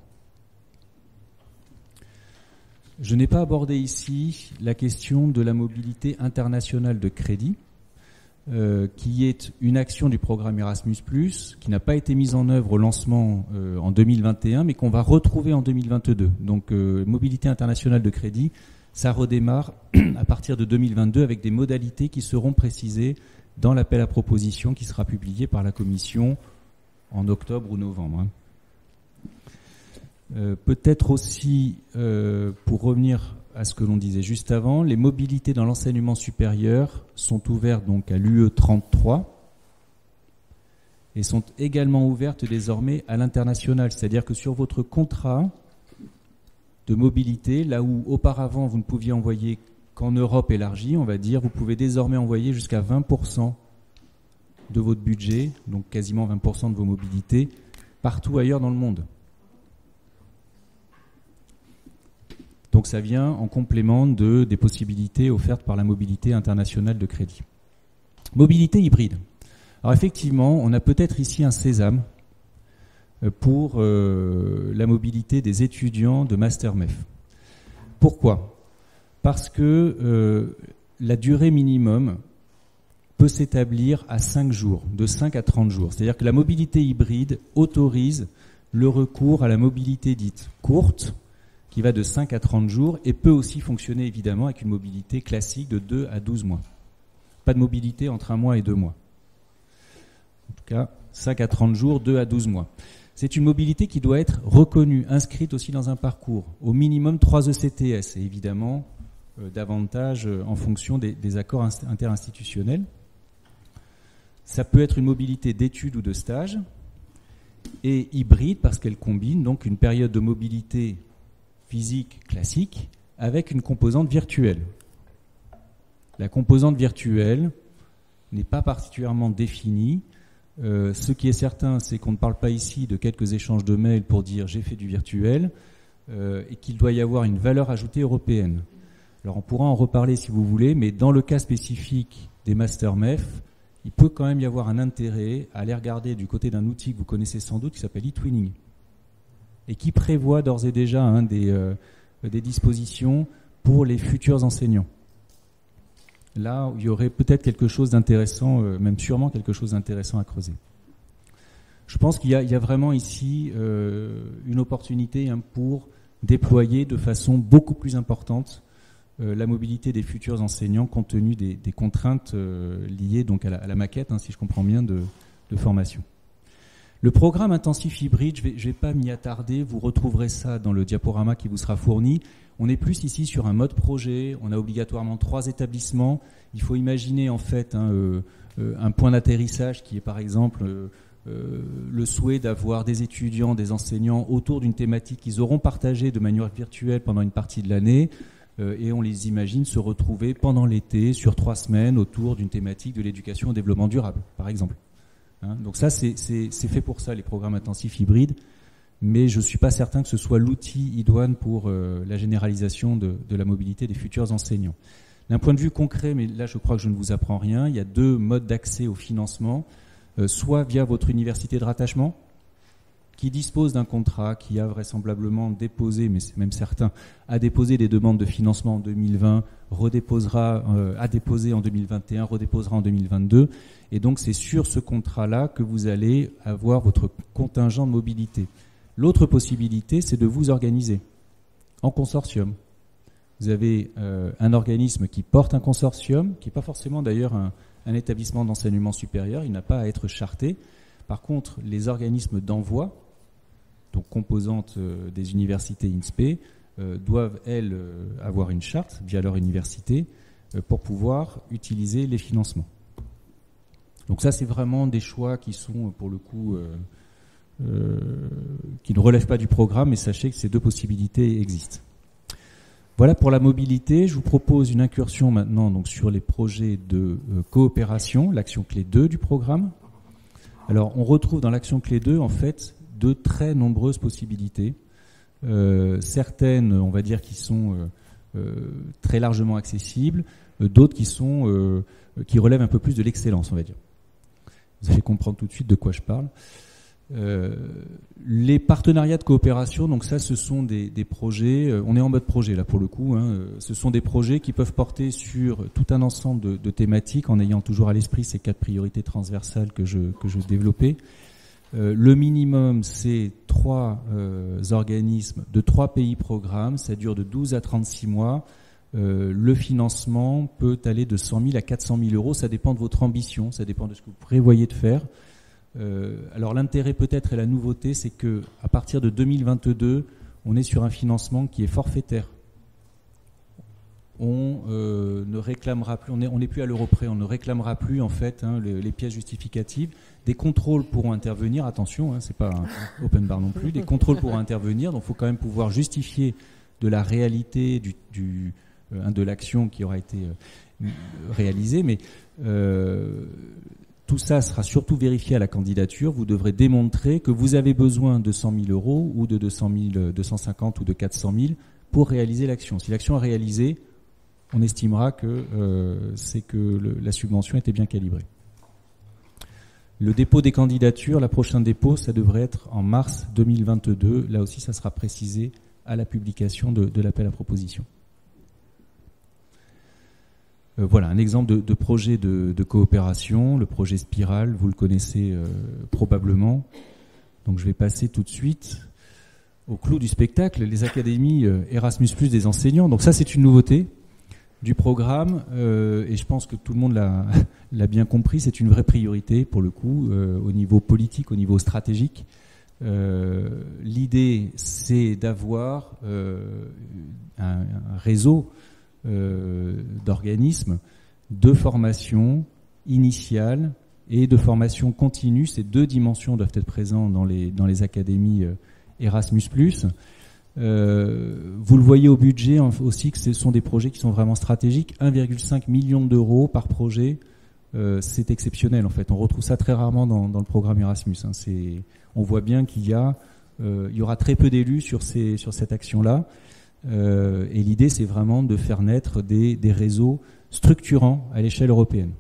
Je n'ai pas abordé ici la question de la mobilité internationale de crédit, qui est une action du programme Erasmus+, qui n'a pas été mise en œuvre au lancement en 2021, mais qu'on va retrouver en 2022. Donc, mobilité internationale de crédit, ça redémarre à partir de 2022 avec des modalités qui seront précisées dans l'appel à propositions qui sera publié par la Commission en octobre ou novembre. Peut-être aussi, pour revenir à ce que l'on disait juste avant, les mobilités dans l'enseignement supérieur sont ouvertes donc à l'UE 33 et sont également ouvertes désormais à l'international. C'est-à-dire que sur votre contrat de mobilité, là où auparavant vous ne pouviez envoyer qu'en Europe élargie, on va dire, vous pouvez désormais envoyer jusqu'à 20% de votre budget, donc quasiment 20% de vos mobilités, partout ailleurs dans le monde. Donc ça vient en complément des possibilités offertes par la mobilité internationale de crédit. Mobilité hybride. Alors effectivement, on a peut-être ici un sésame pour la mobilité des étudiants de Master MEF. Pourquoi? Parce que la durée minimum peut s'établir à 5 jours, de 5 à 30 jours. C'est-à-dire que la mobilité hybride autorise le recours à la mobilité dite courte, qui va de 5 à 30 jours et peut aussi fonctionner évidemment avec une mobilité classique de 2 à 12 mois. Pas de mobilité entre 1 mois et 2 mois. En tout cas, 5 à 30 jours, 2 à 12 mois. C'est une mobilité qui doit être reconnue, inscrite aussi dans un parcours. Au minimum 3 ECTS et évidemment davantage en fonction des accords interinstitutionnels. Ça peut être une mobilité d'études ou de stage et hybride parce qu'elle combine donc une période de mobilité physique classique avec une composante virtuelle. La composante virtuelle n'est pas particulièrement définie. Ce qui est certain, c'est qu'on ne parle pas ici de quelques échanges de mails pour dire j'ai fait du virtuel, et qu'il doit y avoir une valeur ajoutée européenne. Alors on pourra en reparler si vous voulez, mais dans le cas spécifique des Master MEF, il peut quand même y avoir un intérêt à aller regarder du côté d'un outil que vous connaissez sans doute qui s'appelle eTwinning et qui prévoit d'ores et déjà des dispositions pour les futurs enseignants. Là, il y aurait peut-être quelque chose d'intéressant, même sûrement quelque chose d'intéressant à creuser. Je pense qu'il y a vraiment ici une opportunité pour déployer de façon beaucoup plus importante la mobilité des futurs enseignants compte tenu des contraintes liées donc à la maquette, si je comprends bien, de formation. Le programme intensif hybride, je vais pas m'y attarder, vous retrouverez ça dans le diaporama qui vous sera fourni. On est plus ici sur un mode projet, on a obligatoirement 3 établissements. Il faut imaginer en fait un point d'atterrissage qui est par exemple le souhait d'avoir des étudiants, des enseignants autour d'une thématique qu'ils auront partagée de manière virtuelle pendant une partie de l'année. Et on les imagine se retrouver pendant l'été sur 3 semaines autour d'une thématique de l'éducation au développement durable, par exemple. Donc ça, c'est fait pour ça, les programmes intensifs hybrides, mais je ne suis pas certain que ce soit l'outil idoine pour la généralisation de la mobilité des futurs enseignants. D'un point de vue concret, mais là je crois que je ne vous apprends rien, il y a 2 modes d'accès au financement, soit via votre université de rattachement, qui dispose d'un contrat, qui a vraisemblablement déposé, mais c'est même certain, a déposé des demandes de financement en 2020, a déposé en 2021, redéposera en 2022. Et donc c'est sur ce contrat-là que vous allez avoir votre contingent de mobilité. L'autre possibilité, c'est de vous organiser en consortium. Vous avez un organisme qui porte un consortium, qui n'est pas forcément d'ailleurs un établissement d'enseignement supérieur, il n'a pas à être charté. Par contre, les organismes d'envoi, donc composantes des universités INSPE, doivent, elles, avoir une charte via leur université pour pouvoir utiliser les financements. Donc ça, c'est vraiment des choix qui sont, pour le coup, qui ne relèvent pas du programme, mais sachez que ces 2 possibilités existent. Voilà pour la mobilité. Je vous propose une incursion maintenant donc, sur les projets de coopération, l'action clé 2 du programme. Alors, on retrouve dans l'action clé 2, en fait, de très nombreuses possibilités. Certaines, on va dire, qui sont très largement accessibles, d'autres qui relèvent un peu plus de l'excellence, on va dire. Vous allez comprendre tout de suite de quoi je parle. Les partenariats de coopération, donc ça, ce sont des projets, on est en mode projet là pour le coup, ce sont des projets qui peuvent porter sur tout un ensemble de thématiques en ayant toujours à l'esprit ces 4 priorités transversales que je développais. Le minimum, c'est 3 organismes de 3 pays programmes, ça dure de 12 à 36 mois. Le financement peut aller de 100 000 à 400 000 euros, ça dépend de votre ambition, ça dépend de ce que vous prévoyez de faire. Alors l'intérêt peut-être et la nouveauté, c'est que à partir de 2022, on est sur un financement qui est forfaitaire. On ne réclamera plus, on n'est plus à l'euro près, on ne réclamera plus en fait les pièces justificatives. Des contrôles pourront intervenir, attention, c'est pas un open bar non plus. Des contrôles pourront intervenir, donc il faut quand même pouvoir justifier de la réalité de l'action qui aura été réalisée, mais tout ça sera surtout vérifié à la candidature. Vous devrez démontrer que vous avez besoin de 100 000 euros ou de 200 000, 250 ou de 400 000 pour réaliser l'action. Si l'action est réalisée, on estimera que c'est que la subvention était bien calibrée. Le dépôt des candidatures, la prochaine dépôt, ça devrait être en mars 2022. Là aussi, ça sera précisé à la publication de l'appel à proposition. Voilà, un exemple de projet de coopération, le projet Spirale, vous le connaissez probablement. Donc je vais passer tout de suite au clou du spectacle, les académies Erasmus+ des enseignants. Donc ça, c'est une nouveauté du programme et je pense que tout le monde l'a bien compris, c'est une vraie priorité pour le coup au niveau politique, au niveau stratégique. L'idée, c'est d'avoir un réseau d'organismes de formation initiale et de formation continue. Ces 2 dimensions doivent être présentes dans les académies Erasmus+. Vous le voyez au budget aussi que ce sont des projets qui sont vraiment stratégiques. 1,5 million d'euros par projet, c'est exceptionnel en fait. On retrouve ça très rarement dans le programme Erasmus. Hein. On voit bien qu'il y aura très peu d'élus sur cette action-là. Et l'idée, c'est vraiment de faire naître des réseaux structurants à l'échelle européenne.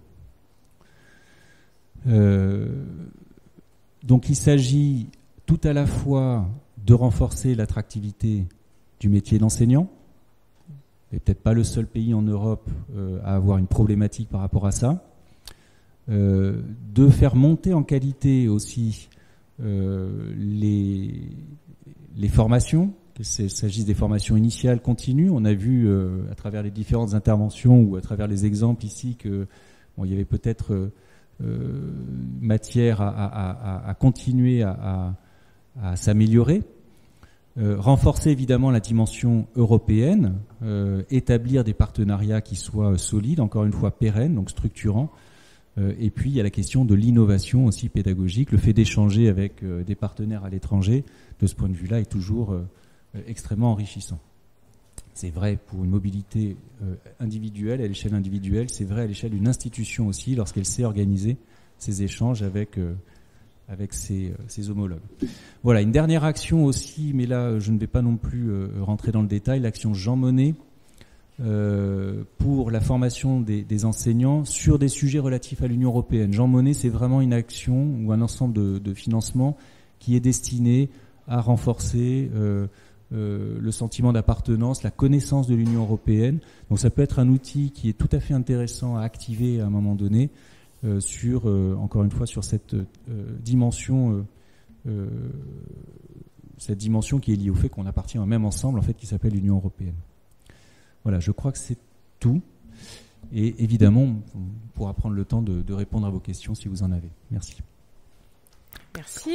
Donc il s'agit tout à la fois de renforcer l'attractivité du métier d'enseignant, et peut-être pas le seul pays en Europe à avoir une problématique par rapport à ça, de faire monter en qualité aussi les formations, qu'il s'agisse des formations initiales, continues. On a vu à travers les différentes interventions ou à travers les exemples ici que il y avait peut-être matière à continuer à s'améliorer, renforcer évidemment la dimension européenne, établir des partenariats qui soient solides, encore une fois pérennes, donc structurants, et puis il y a la question de l'innovation aussi pédagogique, le fait d'échanger avec des partenaires à l'étranger, de ce point de vue-là, est toujours extrêmement enrichissant. C'est vrai pour une mobilité individuelle, à l'échelle individuelle, c'est vrai à l'échelle d'une institution aussi, lorsqu'elle sait organiser ses échanges avec ses homologues. Voilà, une dernière action aussi, mais là je ne vais pas non plus rentrer dans le détail, l'action Jean Monnet pour la formation des enseignants sur des sujets relatifs à l'Union européenne. Jean Monnet, c'est vraiment une action ou un ensemble de financements qui est destiné à renforcer le sentiment d'appartenance, la connaissance de l'Union européenne. Donc ça peut être un outil qui est tout à fait intéressant à activer à un moment donné encore une fois, sur cette dimension qui est liée au fait qu'on appartient à un même ensemble, en fait, qui s'appelle l'Union européenne. Voilà, je crois que c'est tout. Et évidemment, on pourra prendre le temps de répondre à vos questions si vous en avez. Merci. Merci.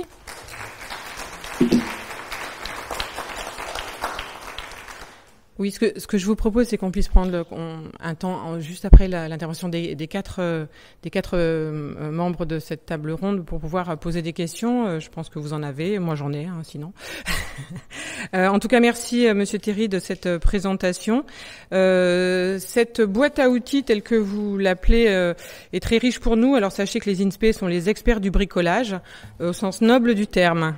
Oui, ce que je vous propose, c'est qu'on puisse prendre un temps juste après l'intervention des quatre membres de cette table ronde pour pouvoir poser des questions. Je pense que vous en avez, moi j'en ai, sinon. En tout cas, merci Monsieur Théry de cette présentation. Cette boîte à outils, telle que vous l'appelez, est très riche pour nous. Alors sachez que les INSPE sont les experts du bricolage, au sens noble du terme.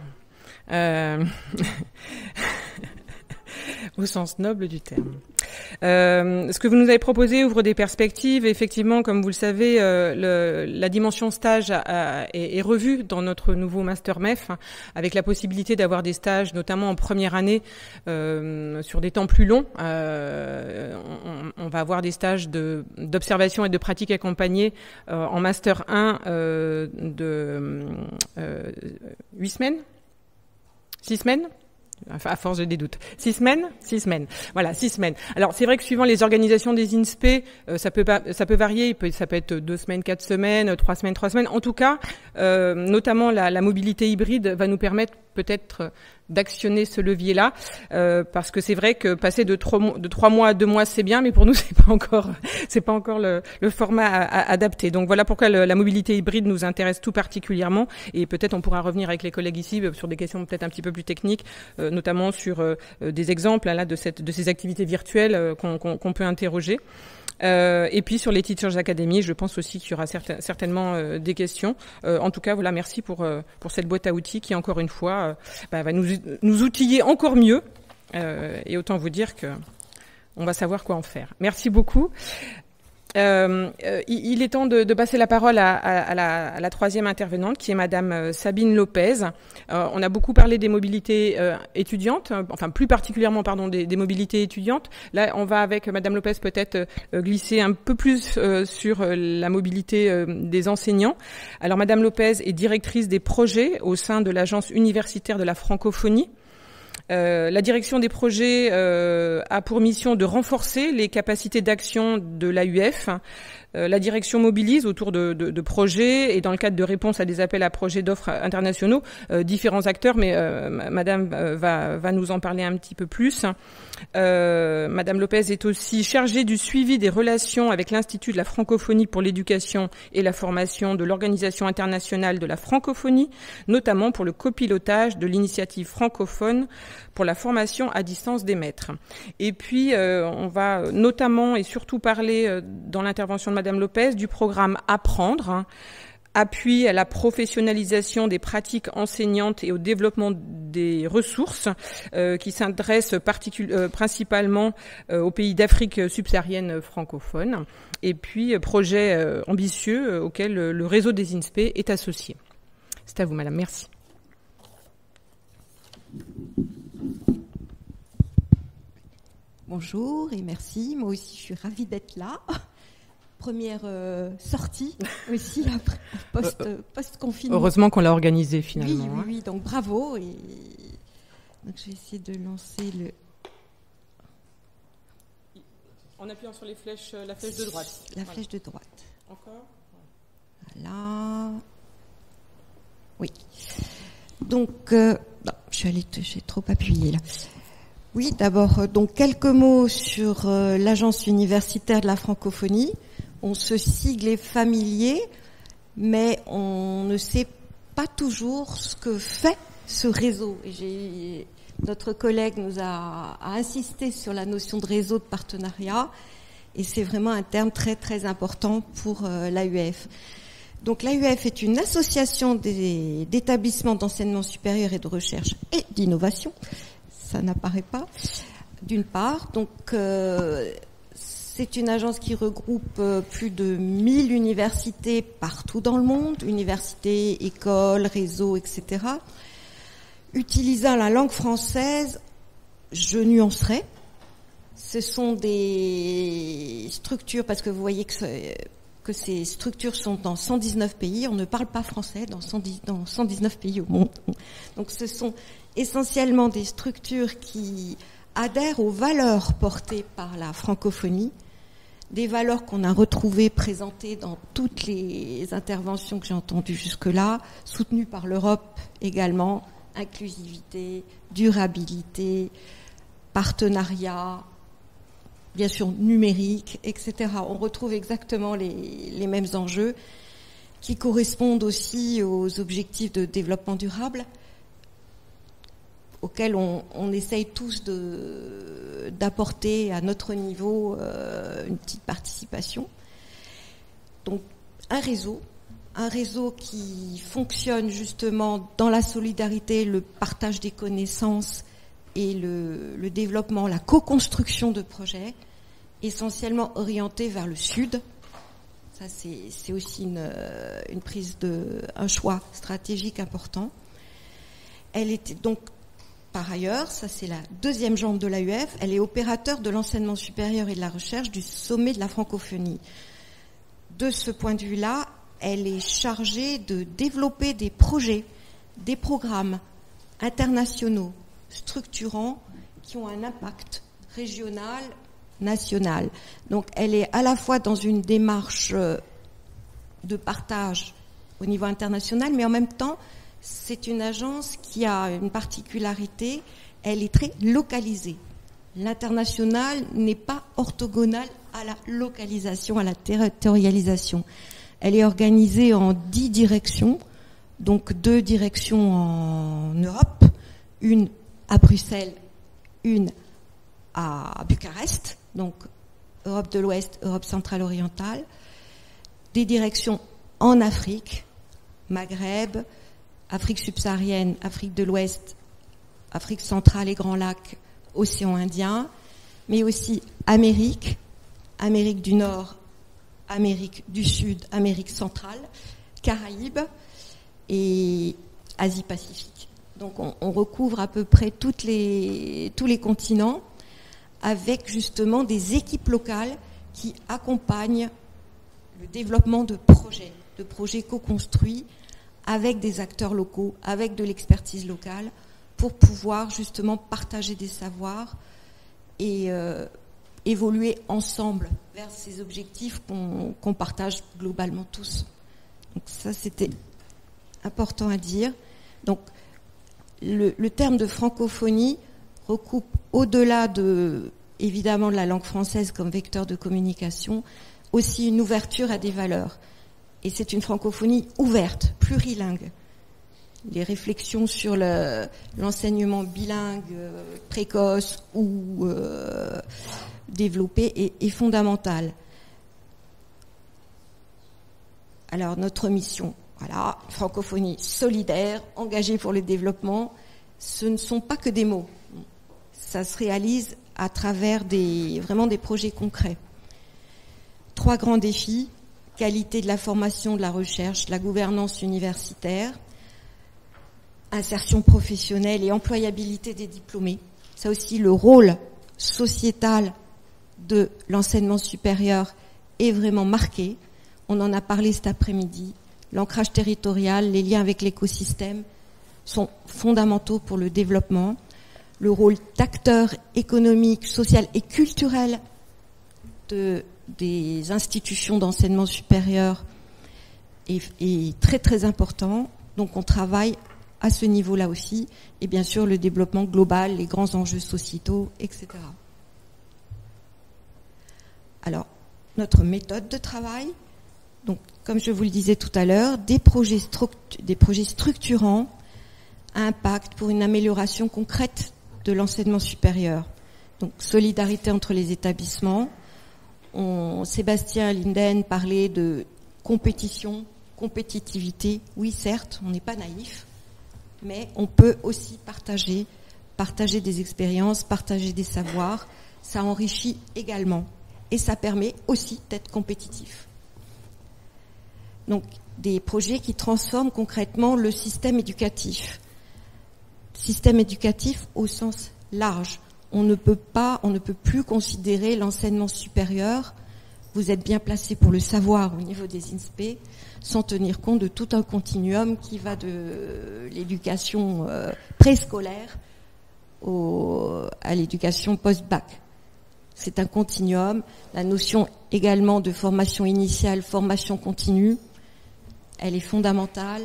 Au sens noble du terme. Ce que vous nous avez proposé ouvre des perspectives. Effectivement, comme vous le savez, la dimension stage est revue dans notre nouveau Master MEF, avec la possibilité d'avoir des stages, notamment en première année, sur des temps plus longs. On va avoir des stages d'observation et de pratique accompagnée en Master 1 de 8 semaines 6 semaines à force de des doutes. 6 semaines. Voilà, 6 semaines. Alors, c'est vrai que suivant les organisations des INSPE, ça peut varier. Ça peut être 2 semaines, 4 semaines, 3 semaines, 3 semaines. En tout cas, notamment la mobilité hybride va nous permettre peut-être d'actionner ce levier-là, parce que c'est vrai que passer de 3 mois à 2 mois, c'est bien, mais pour nous, c'est pas encore le format adapté. Donc voilà pourquoi la mobilité hybride nous intéresse tout particulièrement, et peut-être on pourra revenir avec les collègues ici sur des questions peut-être un petit peu plus techniques, notamment sur des exemples là de ces activités virtuelles qu'on peut interroger. Et puis sur les Teachers Academy, je pense aussi qu'il y aura certainement des questions. En tout cas, voilà, merci pour cette boîte à outils qui, encore une fois, va nous outiller encore mieux. Et autant vous dire que on va savoir quoi en faire. Merci beaucoup. Il est temps de passer la parole à la troisième intervenante, qui est Madame Sabine Lopez. On a beaucoup parlé des mobilités étudiantes, enfin plus particulièrement, des mobilités étudiantes. Là, on va avec Madame Lopez peut-être glisser un peu plus sur la mobilité des enseignants. Alors, Madame Lopez est directrice des projets au sein de l'Agence universitaire de la francophonie. La direction des projets a pour mission de renforcer les capacités d'action de l'AUF, La direction mobilise autour de projets et dans le cadre de réponse à des appels à projets d'offres internationaux différents acteurs, mais Madame va nous en parler un petit peu plus. Madame Lopez est aussi chargée du suivi des relations avec l'Institut de la francophonie pour l'éducation et la formation de l'Organisation internationale de la francophonie, notamment pour le copilotage de l'initiative francophone pour la formation à distance des maîtres. Et puis, on va notamment et surtout parler dans l'intervention de Madame Lopez du programme Apprendre, appui à la professionnalisation des pratiques enseignantes et au développement des ressources qui s'adresse principalement aux pays d'Afrique subsaharienne francophone. Et puis, projet ambitieux auquel le réseau des INSPE est associé. C'est à vous, Madame. Merci. Bonjour et merci. Moi aussi, je suis ravie d'être là. Première sortie aussi après post-confinement. Heureusement qu'on l'a organisé finalement. Oui, donc bravo. Et donc je vais essayer de lancer le. En appuyant sur les flèches, la flèche de droite. Flèche de droite. Encore. Voilà. Oui. Donc, j'ai trop appuyé là. Oui, d'abord, donc quelques mots sur l'Agence universitaire de la francophonie. Ce sigle est familier, mais on ne sait pas toujours ce que fait ce réseau. Et notre collègue nous a insisté sur la notion de réseau de partenariat, et c'est vraiment un terme très très important pour l'AUF. Donc l'AUF est une association d'établissements d'enseignement supérieur et de recherche et d'innovation. Ça n'apparaît pas, d'une part. Donc, c'est une agence qui regroupe plus de 1000 universités partout dans le monde, universités, écoles, réseaux, etc. Utilisant la langue française, je nuancerai. Ce sont des structures, parce que vous voyez que ces structures sont dans 119 pays. On ne parle pas français dans 119 pays au monde. Donc, ce sont essentiellement des structures qui adhèrent aux valeurs portées par la francophonie, des valeurs qu'on a retrouvées présentées dans toutes les interventions que j'ai entendues jusque-là, soutenues par l'Europe également, inclusivité, durabilité, partenariat, bien sûr numérique, etc. On retrouve exactement les mêmes enjeux qui correspondent aussi aux objectifs de développement durable auxquels on essaye tous d'apporter à notre niveau une petite participation. Donc un réseau qui fonctionne justement dans la solidarité, le partage des connaissances et le développement, la co-construction de projets, essentiellement orienté vers le sud. Ça c'est aussi une prise un choix stratégique important. Elle était donc par ailleurs, ça c'est la deuxième jambe de l'AUF, elle est opérateur de l'enseignement supérieur et de la recherche du sommet de la francophonie. De ce point de vue-là, elle est chargée de développer des projets, des programmes internationaux, structurants, qui ont un impact régional, national. Donc elle est à la fois dans une démarche de partage au niveau international, mais en même temps, c'est une agence qui a une particularité, elle est très localisée. L'international n'est pas orthogonal à la localisation, à la territorialisation. Elle est organisée en 10 directions, donc 2 directions en Europe, une à Bruxelles, une à Bucarest, donc Europe de l'Ouest, Europe centrale orientale, des directions en Afrique, Maghreb, Afrique subsaharienne, Afrique de l'Ouest, Afrique centrale et Grands Lacs, Océan Indien, mais aussi Amérique du Nord, Amérique du Sud, Amérique centrale, Caraïbes et Asie-Pacifique. Donc on recouvre à peu près tous les continents avec justement des équipes locales qui accompagnent le développement de projets co-construits avec des acteurs locaux, avec de l'expertise locale, pour pouvoir justement partager des savoirs et évoluer ensemble vers ces objectifs qu'on partage globalement tous. Donc ça, c'était important à dire. Donc le terme de francophonie recoupe, au-delà évidemment de la langue française comme vecteur de communication, aussi une ouverture à des valeurs. Et c'est une francophonie ouverte, plurilingue. Les réflexions sur l'enseignement bilingue précoce ou développé est fondamentale. Alors notre mission, voilà, francophonie solidaire, engagée pour le développement, ce ne sont pas que des mots. Ça se réalise à travers vraiment des projets concrets. 3 grands défis: qualité de la formation, de la recherche, la gouvernance universitaire, insertion professionnelle et employabilité des diplômés. Ça aussi, le rôle sociétal de l'enseignement supérieur est vraiment marqué. On en a parlé cet après-midi. L'ancrage territorial, les liens avec l'écosystème sont fondamentaux pour le développement. Le rôle d'acteur économique, social et culturel des institutions d'enseignement supérieur est très très important. Donc on travaille à ce niveau-là aussi. Et bien sûr le développement global, les grands enjeux sociétaux, etc. Alors, notre méthode de travail, donc comme je vous le disais tout à l'heure, des projets structurants à impact pour une amélioration concrète de l'enseignement supérieur. Donc solidarité entre les établissements. Sébastien Linden parlait de compétition, compétitivité. Oui, certes, on n'est pas naïf, mais on peut aussi partager des expériences, partager des savoirs. Ça enrichit également et ça permet aussi d'être compétitif. Donc des projets qui transforment concrètement le système éducatif. Système éducatif au sens large. On ne peut plus considérer l'enseignement supérieur, vous êtes bien placé pour le savoir au niveau des INSPE, sans tenir compte de tout un continuum qui va de l'éducation préscolaire à l'éducation post-bac. C'est un continuum. La notion également de formation initiale, formation continue, elle est fondamentale.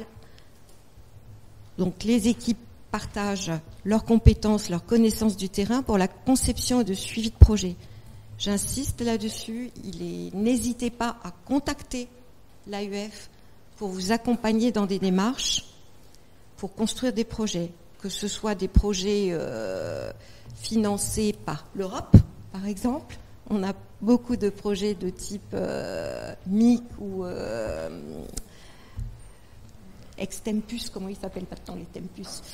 Donc les équipes partagent leurs compétences, leurs connaissances du terrain pour la conception et le suivi de projet. J'insiste là-dessus, n'hésitez pas à contacter l'AUF pour vous accompagner dans des démarches, pour construire des projets, que ce soit des projets financés par l'Europe, par exemple. On a beaucoup de projets de type MIC ou Ex-Tempus, comment ils s'appellent maintenant les Tempus,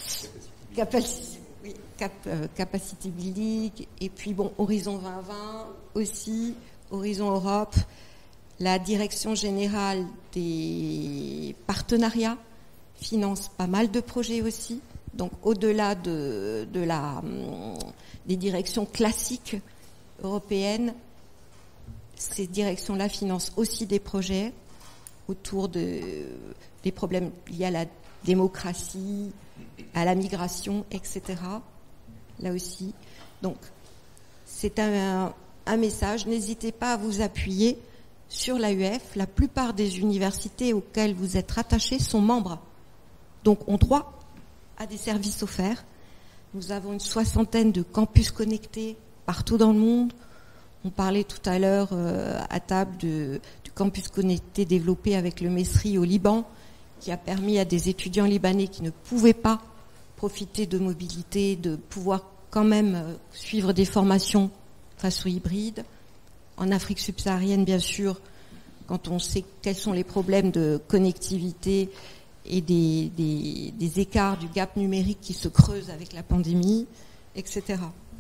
Capacity Building, et puis bon, Horizon 2020 aussi, Horizon Europe, la direction générale des partenariats finance pas mal de projets aussi, donc au-delà des directions classiques européennes, ces directions-là financent aussi des projets autour des problèmes liés à la démocratie, à la migration, etc. Là aussi. Donc, c'est un message. N'hésitez pas à vous appuyer sur l'AUF. La plupart des universités auxquelles vous êtes rattachés sont membres, donc ont droit à des services offerts. Nous avons une 60aine de campus connectés partout dans le monde. On parlait tout à l'heure à table du campus connecté développé avec le Mesri au Liban, qui a permis à des étudiants libanais qui ne pouvaient pas profiter de mobilité, de pouvoir quand même suivre des formations face au hybride. En Afrique subsaharienne, bien sûr, quand on sait quels sont les problèmes de connectivité et des écarts du gap numérique qui se creusent avec la pandémie, etc.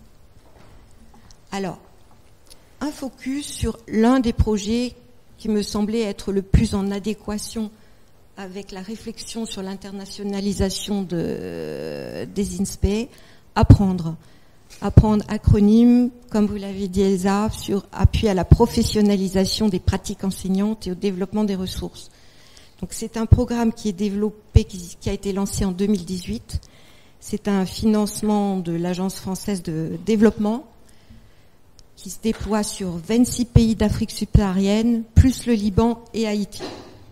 Alors, un focus sur l'un des projets qui me semblait être le plus en adéquation avec la réflexion sur l'internationalisation des INSPE, apprendre, acronyme, comme vous l'avez dit Elsa, sur appui à la professionnalisation des pratiques enseignantes et au développement des ressources. Donc c'est un programme qui est développé, qui a été lancé en 2018. C'est un financement de l'Agence française de développement qui se déploie sur 26 pays d'Afrique subsaharienne, plus le Liban et Haïti.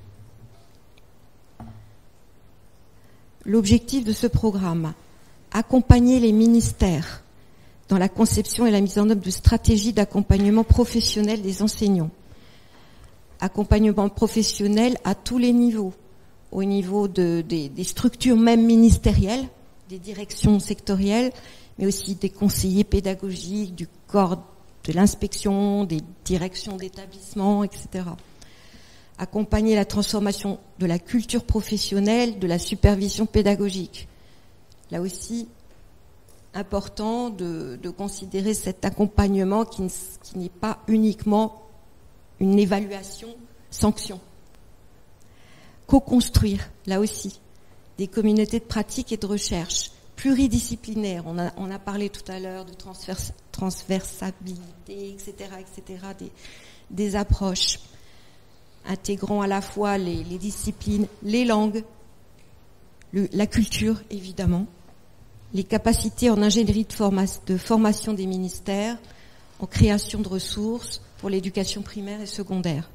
L'objectif de ce programme, accompagner les ministères dans la conception et la mise en œuvre de stratégies d'accompagnement professionnel des enseignants. Accompagnement professionnel à tous les niveaux, au niveau des structures même ministérielles, des directions sectorielles, mais aussi des conseillers pédagogiques, du corps de l'inspection, des directions d'établissement, etc. Accompagner la transformation de la culture professionnelle, de la supervision pédagogique. Là aussi, important de considérer cet accompagnement qui n'est pas uniquement une évaluation sanction. Co-construire, là aussi, des communautés de pratique et de recherche pluridisciplinaires. On a parlé tout à l'heure de transversabilité, etc., des approches intégrant à la fois les disciplines, les langues, la culture, évidemment, les capacités en ingénierie de formation des ministères, en création de ressources pour l'éducation primaire et secondaire.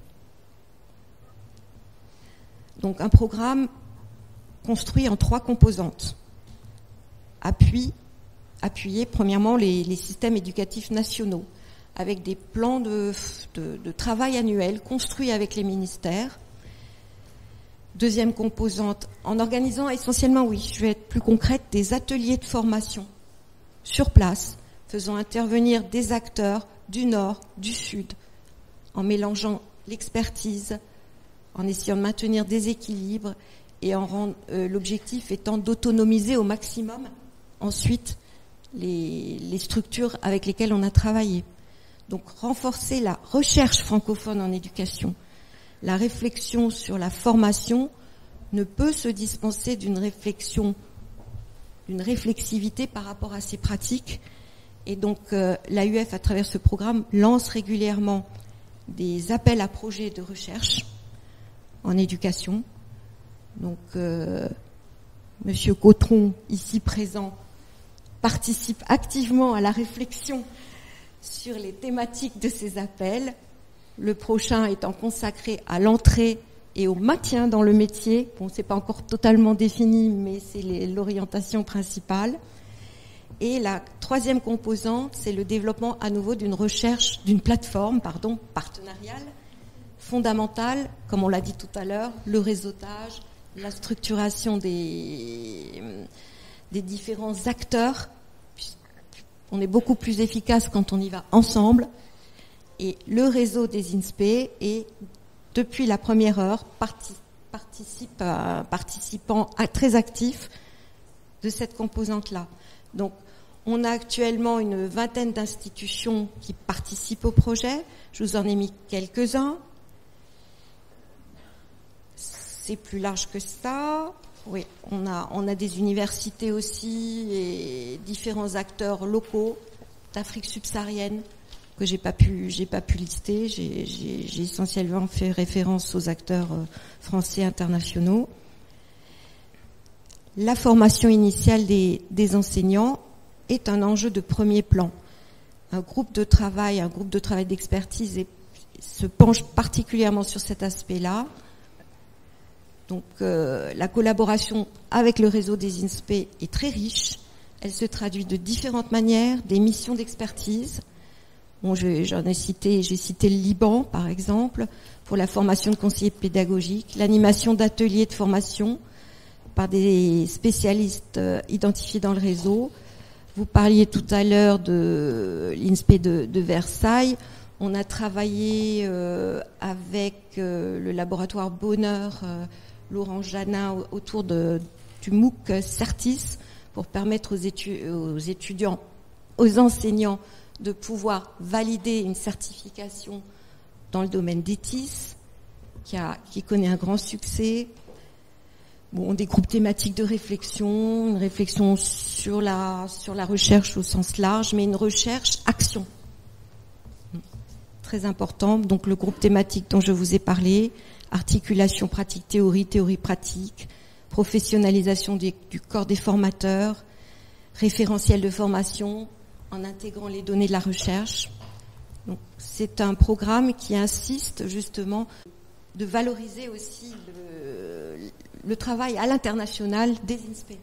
Donc un programme construit en 3 composantes. Appuyer premièrement les systèmes éducatifs nationaux, avec des plans de travail annuels construits avec les ministères. Deuxième composante, en organisant essentiellement, je vais être plus concrète, des ateliers de formation sur place, faisant intervenir des acteurs du Nord, du Sud, en mélangeant l'expertise, en essayant de maintenir des équilibres et l'objectif étant d'autonomiser au maximum ensuite les structures avec lesquelles on a travaillé. Donc renforcer la recherche francophone en éducation. La réflexion sur la formation ne peut se dispenser d'une réflexivité par rapport à ces pratiques. Et donc l'AUF, à travers ce programme, lance régulièrement des appels à projets de recherche en éducation. Donc Monsieur Gautron, ici présent, participe activement à la réflexion sur les thématiques de ces appels. Le prochain étant consacré à l'entrée et au maintien dans le métier. Bon, c'est pas encore totalement défini, mais c'est l'orientation principale. Et la 3e composante, c'est le développement à nouveau d'une plateforme partenariale, fondamentale, comme on l'a dit tout à l'heure, le réseautage, la structuration des différents acteurs. On est beaucoup plus efficace quand on y va ensemble. Et le réseau des INSPE est, depuis la première heure, participant très actif de cette composante-là. Donc, on a actuellement une 20aine d'institutions qui participent au projet. Je vous en ai mis quelques-uns. C'est plus large que ça. Oui, on a des universités aussi et différents acteurs locaux d'Afrique subsaharienne que j'ai pas pu lister. J'ai essentiellement fait référence aux acteurs français internationaux. La formation initiale des enseignants est un enjeu de premier plan. Un groupe de travail d'expertise se penche particulièrement sur cet aspect-là. Donc la collaboration avec le réseau des INSPE est très riche. Elle se traduit de différentes manières, des missions d'expertise. Bon, j'ai cité le Liban, par exemple, pour la formation de conseillers pédagogiques, l'animation d'ateliers de formation par des spécialistes identifiés dans le réseau. Vous parliez tout à l'heure de l'INSPE de Versailles. On a travaillé avec le laboratoire Bonheur, Laurent Janin, autour du MOOC CERTIS, pour permettre aux étudiants, aux enseignants, de pouvoir valider une certification dans le domaine d'ETIS, qui connaît un grand succès. Bon, des groupes thématiques de réflexion, une réflexion sur la recherche au sens large, mais une recherche action. Très important. Donc le groupe thématique dont je vous ai parlé, articulation pratique-théorie, théorie-pratique, professionnalisation du corps des formateurs, référentiel de formation, en intégrant les données de la recherche, Donc, c'est un programme qui insiste justement de valoriser aussi le travail à l'international des INSPE.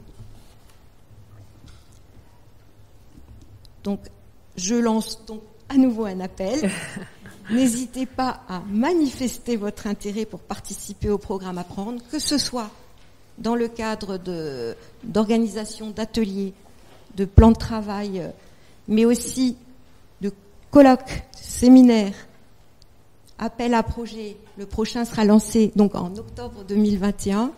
Donc, je lance donc à nouveau un appel. N'hésitez pas à manifester votre intérêt pour participer au programme Apprendre, que ce soit dans le cadre d'organisation d'ateliers, de plans de travail, mais aussi de colloques, séminaires, appels à projets. Le prochain sera lancé donc en octobre 2021.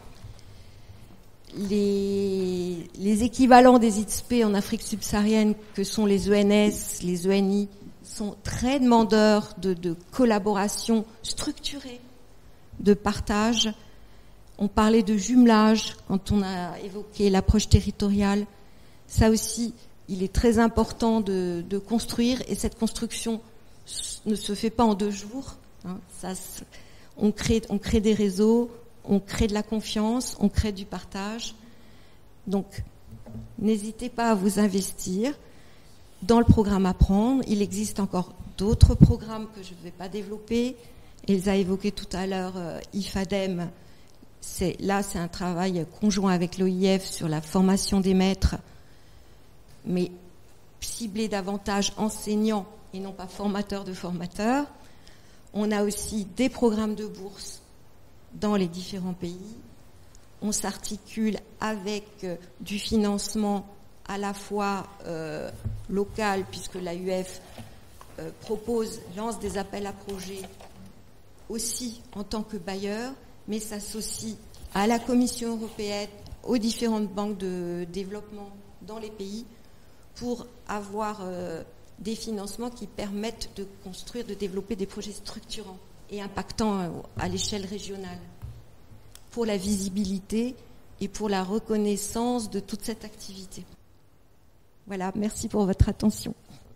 Les équivalents des INSPE en Afrique subsaharienne, que sont les ENS, les ENI, sont très demandeurs de collaboration structurée, de partage. On parlait de jumelage quand on a évoqué l'approche territoriale. Ça aussi, il est très important de construire, et cette construction ne se fait pas en 2 jours. Hein. On crée des réseaux, on crée de la confiance, on crée du partage. Donc, n'hésitez pas à vous investir dans le programme Apprendre. Il existe encore d'autres programmes que je ne vais pas développer. Elsa a évoqué tout à l'heure IFADEM. C'est un travail conjoint avec l'OIF sur la formation des maîtres, mais ciblé davantage enseignants et non pas formateurs de formateurs. On a aussi des programmes de bourse dans les différents pays. On s'articule avec du financement à la fois local, puisque l'AUF lance des appels à projets aussi en tant que bailleur, mais s'associe à la Commission européenne, aux différentes banques de développement dans les pays, pour avoir des financements qui permettent de construire, de développer des projets structurants et impactants à l'échelle régionale, pour la visibilité et pour la reconnaissance de toute cette activité. Voilà, merci pour votre attention.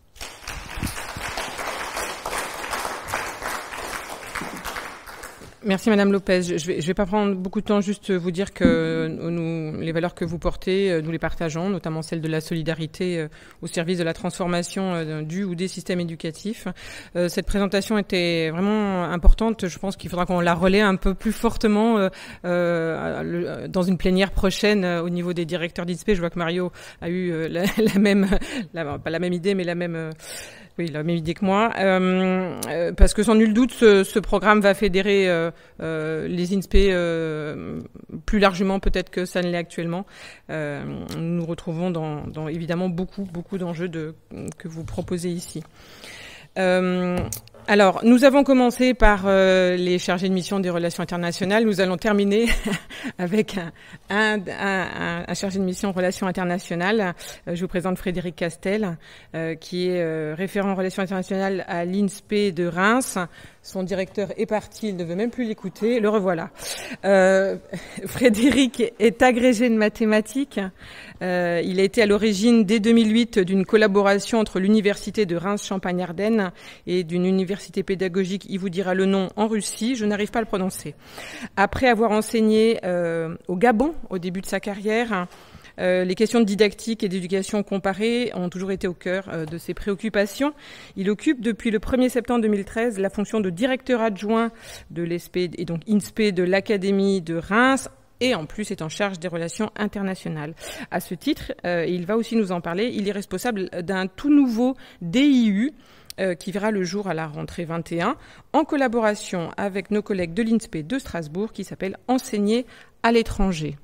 Merci Madame Lopez. Je vais pas prendre beaucoup de temps, juste vous dire que les valeurs que vous portez, nous les partageons, notamment celle de la solidarité au service de la transformation du ou des systèmes éducatifs. Cette présentation était vraiment importante. Je pense qu'il faudra qu'on la relaie un peu plus fortement dans une plénière prochaine au niveau des directeurs d'INSPE. Je vois que Mario a eu pas la même idée, mais la même idée que moi, parce que sans nul doute, ce programme va fédérer les INSPE plus largement peut-être que ça ne l'est actuellement. Nous nous retrouvons dans évidemment beaucoup d'enjeux que vous proposez ici. Alors, nous avons commencé par les chargés de mission des relations internationales. Nous allons terminer avec un chargé de mission relations internationales. Je vous présente Frédéric Castel, qui est référent relations internationales à l'INSPE de Reims. Son directeur est parti, il ne veut même plus l'écouter. Le revoilà. Frédéric est agrégé de mathématiques. Il a été à l'origine, dès 2008, d'une collaboration entre l'université de Reims-Champagne-Ardenne et d'une université pédagogique, il vous dira le nom, en Russie. Je n'arrive pas à le prononcer. Après avoir enseigné au Gabon au début de sa carrière, les questions de didactique et d'éducation comparée ont toujours été au cœur de ses préoccupations. Il occupe depuis le 1er septembre 2013 la fonction de directeur adjoint de l'ESPE et donc INSPE de l'Académie de Reims, et en plus est en charge des relations internationales. À ce titre, il va aussi nous en parler, il est responsable d'un tout nouveau DIU qui verra le jour à la rentrée 21, en collaboration avec nos collègues de l'INSPE de Strasbourg, qui s'appelle Enseigner à l'étranger.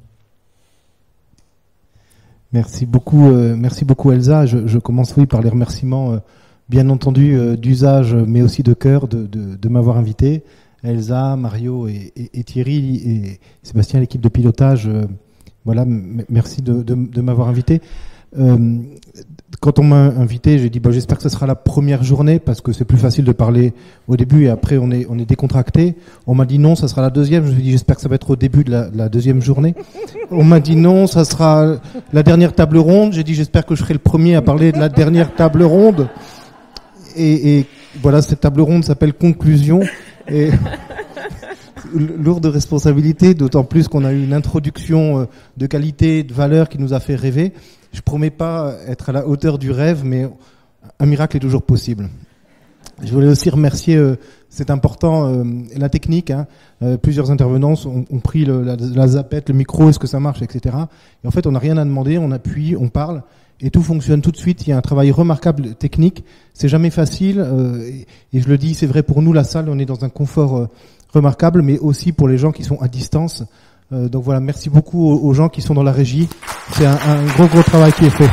Merci beaucoup Elsa. Je commence par les remerciements, bien entendu, d'usage, mais aussi de cœur, de m'avoir invité. Elsa, Mario et Thierry et Sébastien, l'équipe de pilotage, merci de m'avoir invité. Quand on m'a invité, j'ai dit j'espère que ce sera la première journée parce que c'est plus facile de parler au début et après on est décontracté. On m'a dit non, ça sera la deuxième. Je me suis dit j'espère que ça va être au début de la deuxième journée. On m'a dit non, ça sera la dernière table ronde. J'ai dit j'espère que je serai le premier à parler de la dernière table ronde. Et voilà, cette table ronde s'appelle conclusion. Et lourde responsabilité, d'autant plus qu'on a eu une introduction de qualité, de valeur qui nous a fait rêver. Je promets pas être à la hauteur du rêve, mais un miracle est toujours possible. Je voulais aussi remercier, c'est important, la technique. Plusieurs intervenants ont pris la zapette, le micro, est-ce que ça marche, etc. Et en fait, on n'a rien à demander, on appuie, on parle, et tout fonctionne tout de suite. Il y a un travail remarquable technique. C'est jamais facile, et je le dis, c'est vrai pour nous, la salle, on est dans un confort remarquable, mais aussi pour les gens qui sont à distance. Donc voilà, merci beaucoup aux gens qui sont dans la régie. C'est un gros travail qui est fait.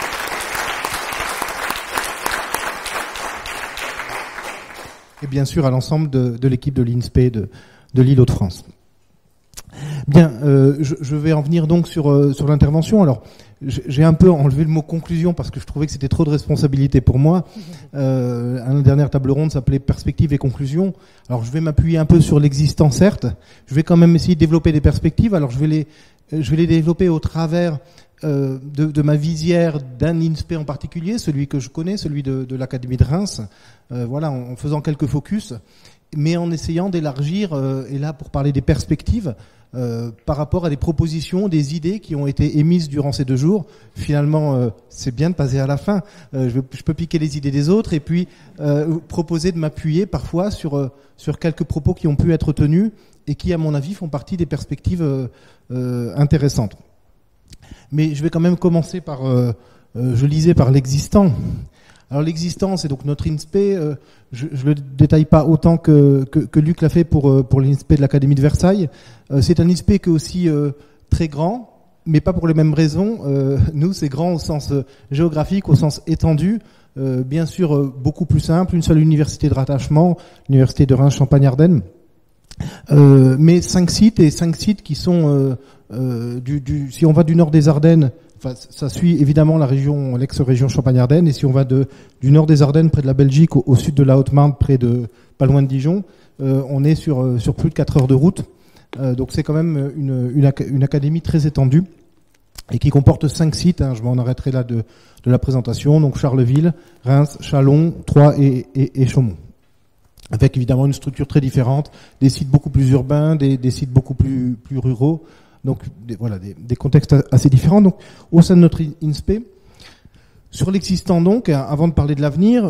Et bien sûr à l'ensemble de l'équipe de l'INSPE de l'île Hauts-de-France. Bien, je vais en venir donc sur l'intervention. Alors, j'ai un peu enlevé le mot conclusion parce que je trouvais que c'était trop de responsabilité pour moi. La dernière table ronde s'appelait perspectives et conclusions. Alors, je vais m'appuyer un peu sur l'existant, certes. Je vais quand même essayer de développer des perspectives. Alors, je vais les développer au travers de ma visière d'un INSPE en particulier, celui que je connais, celui de l'Académie de Reims. Voilà, en faisant quelques focus, mais en essayant d'élargir, et là pour parler des perspectives, par rapport à des propositions, des idées qui ont été émises durant ces 2 jours. Finalement, c'est bien de passer à la fin. Je peux piquer les idées des autres et puis proposer de m'appuyer parfois sur quelques propos qui ont pu être tenus et qui, à mon avis, font partie des perspectives intéressantes. Mais je vais quand même commencer par, je lisais par l'existant. Alors l'existant, c'est donc notre INSPE. Je le détaille pas autant que Luc l'a fait pour l'INSPE de l'Académie de Versailles. C'est un INSPE qui est aussi très grand, mais pas pour les mêmes raisons. Nous, c'est grand au sens géographique, au sens étendu. Bien sûr, beaucoup plus simple, une seule université de rattachement, l'université de Reims-Champagne-Ardenne. Mais 5 sites qui sont si on va du nord des Ardennes. Enfin, ça suit évidemment la région, l'ex-région Champagne-Ardenne, et si on va du nord des Ardennes, près de la Belgique, au sud de la Haute-Marne, pas loin de Dijon, on est sur plus de 4 heures de route. Donc c'est quand même une académie très étendue et qui comporte 5 sites. Je m'en arrêterai là de la présentation. Donc Charleville, Reims, Châlons, Troyes et Chaumont. Avec évidemment une structure très différente, des sites beaucoup plus urbains, des sites beaucoup plus ruraux. Donc voilà, des contextes assez différents. Donc au sein de notre INSPE, sur l'existant donc, avant de parler de l'avenir,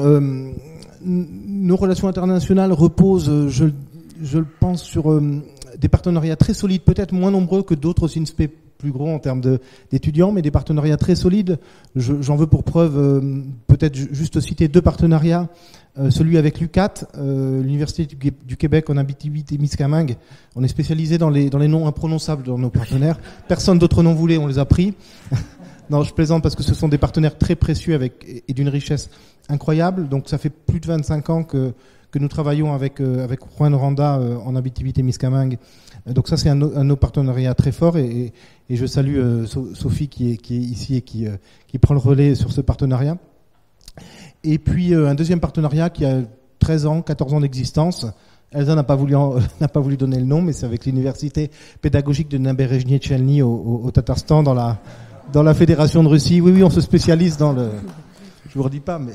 nos relations internationales reposent, je le pense, sur des partenariats très solides, peut-être moins nombreux que d'autres INSPE plus gros en termes d'étudiants, mais des partenariats très solides. J'en veux pour preuve peut-être juste citer 2 partenariats. Celui avec l'UQAT, l'Université du Québec en Abitibi-Témiscamingue. On est spécialisé dans les noms imprononçables dans nos partenaires. Personne d'autre n'en voulait, on les a pris. Non, je plaisante parce que ce sont des partenaires très précieux et d'une richesse incroyable. Donc ça fait plus de 25 ans que nous travaillons avec Juan Randa en Abitibi-Témiscamingue. Donc ça c'est un de nos partenariats très forts et je salue Sophie qui est ici et qui prend le relais sur ce partenariat. Et puis un deuxième partenariat qui a 13 ans, 14 ans d'existence. Elsa n'a pas voulu donner le nom, mais c'est avec l'université pédagogique de Naberezhnye-Chelny au Tatarstan dans la fédération de Russie. Oui, on se spécialise dans le. Je vous redis pas, mais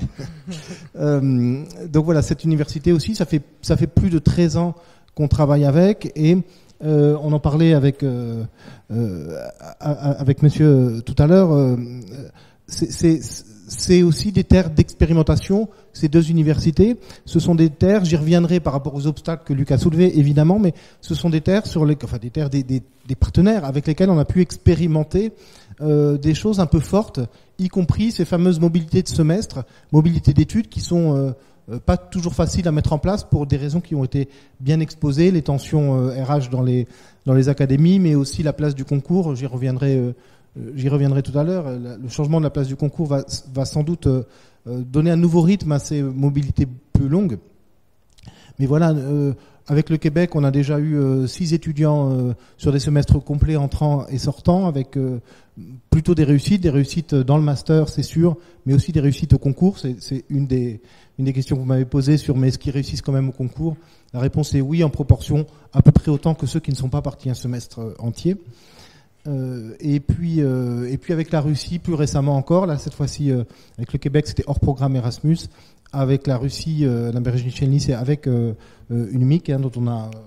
donc voilà, cette université aussi, ça fait plus de 13 ans qu'on travaille avec et on en parlait avec monsieur tout à l'heure. C'est aussi des terres d'expérimentation, ces 2 universités. Ce sont des terres, j'y reviendrai par rapport aux obstacles que Luc a soulevés, évidemment, mais ce sont des terres des partenaires avec lesquels on a pu expérimenter des choses un peu fortes, y compris ces fameuses mobilités de semestre, mobilités d'études qui sont pas toujours faciles à mettre en place pour des raisons qui ont été bien exposées, les tensions RH dans les académies, mais aussi la place du concours, j'y reviendrai tout à l'heure. Le changement de la place du concours va sans doute donner un nouveau rythme à ces mobilités plus longues. Mais voilà, avec le Québec, on a déjà eu 6 étudiants sur des semestres complets entrants et sortants, avec plutôt des réussites dans le master, c'est sûr, mais aussi des réussites au concours. C'est une des questions que vous m'avez posées sur mais est-ce qu'ils réussissent quand même au concours. La réponse est oui, en proportion à peu près autant que ceux qui ne sont pas partis un semestre entier. Et puis avec la Russie, plus récemment encore, là cette fois-ci avec le Québec, c'était hors programme Erasmus. Avec la Russie, la Naberezhnye-Chelny, c'est avec une MIC dont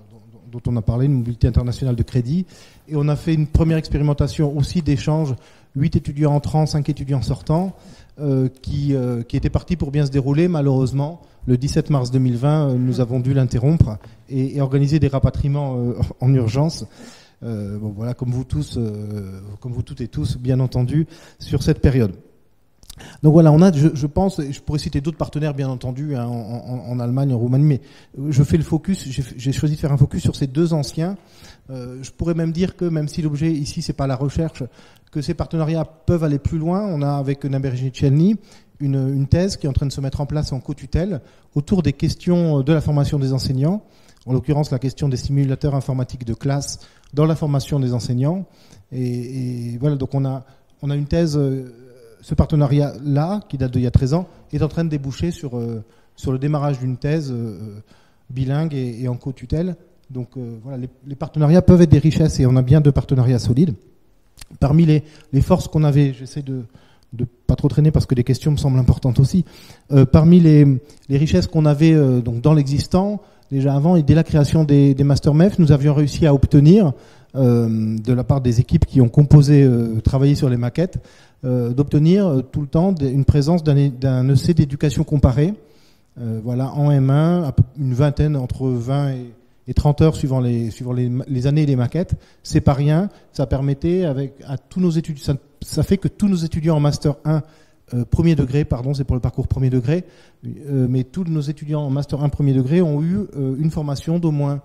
dont on a parlé, une mobilité internationale de crédit. Et on a fait une première expérimentation aussi d'échange, 8 étudiants entrants, 5 étudiants sortants, qui était parti pour bien se dérouler. Malheureusement, le 17 mars 2020, nous avons dû l'interrompre et organiser des rapatriements en urgence. Bon, voilà, comme vous toutes et tous, bien entendu, sur cette période. Donc voilà, on a, je pense, et je pourrais citer d'autres partenaires, bien entendu, hein, en Allemagne, en Roumanie, mais je fais le focus, j'ai choisi de faire un focus sur ces deux anciens. Je pourrais même dire que, même si l'objet ici, c'est pas la recherche, que ces partenariats peuvent aller plus loin. On a, avec Naberjnichelny, une thèse qui est en train de se mettre en place en co-tutelle autour des questions de la formation des enseignants, en l'occurrence la question des simulateurs informatiques de classe dans la formation des enseignants. Et voilà, donc on a une thèse, ce partenariat-là, qui date d'il y a 13 ans, est en train de déboucher sur le démarrage d'une thèse bilingue et en co-tutelle. Donc voilà, les partenariats peuvent être des richesses et on a bien deux partenariats solides. Parmi les forces qu'on avait, j'essaie de pas trop traîner parce que les questions me semblent importantes aussi. Parmi les richesses qu'on avait donc dans l'existant, déjà avant et dès la création des Master MEF, nous avions réussi à obtenir de la part des équipes qui ont composé, travaillé sur les maquettes, d'obtenir tout le temps une présence d'un EC d'éducation comparée. Voilà, en M1, une vingtaine, entre 20 et 30 heures suivant les années et les maquettes. C'est pas rien. Ça permettait à tous nos étudiants, ça fait que tous nos étudiants en Master 1 premier degré, pardon, c'est pour le parcours premier degré, mais tous nos étudiants en Master 1 premier degré ont eu une formation d'au moins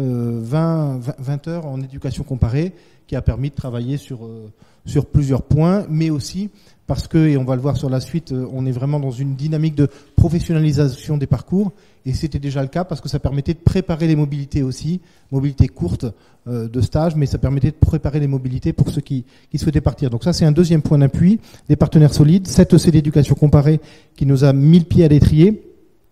20 heures en éducation comparée qui a permis de travailler sur plusieurs points, mais aussi parce que, et on va le voir sur la suite, on est vraiment dans une dynamique de professionnalisation des parcours, et c'était déjà le cas parce que ça permettait de préparer les mobilités aussi, mobilités courtes de stage, mais ça permettait de préparer les mobilités pour ceux qui souhaitaient partir. Donc ça, c'est un deuxième point d'appui, des partenaires solides, cette EC d'éducation comparée qui nous a mis le pied à l'étrier,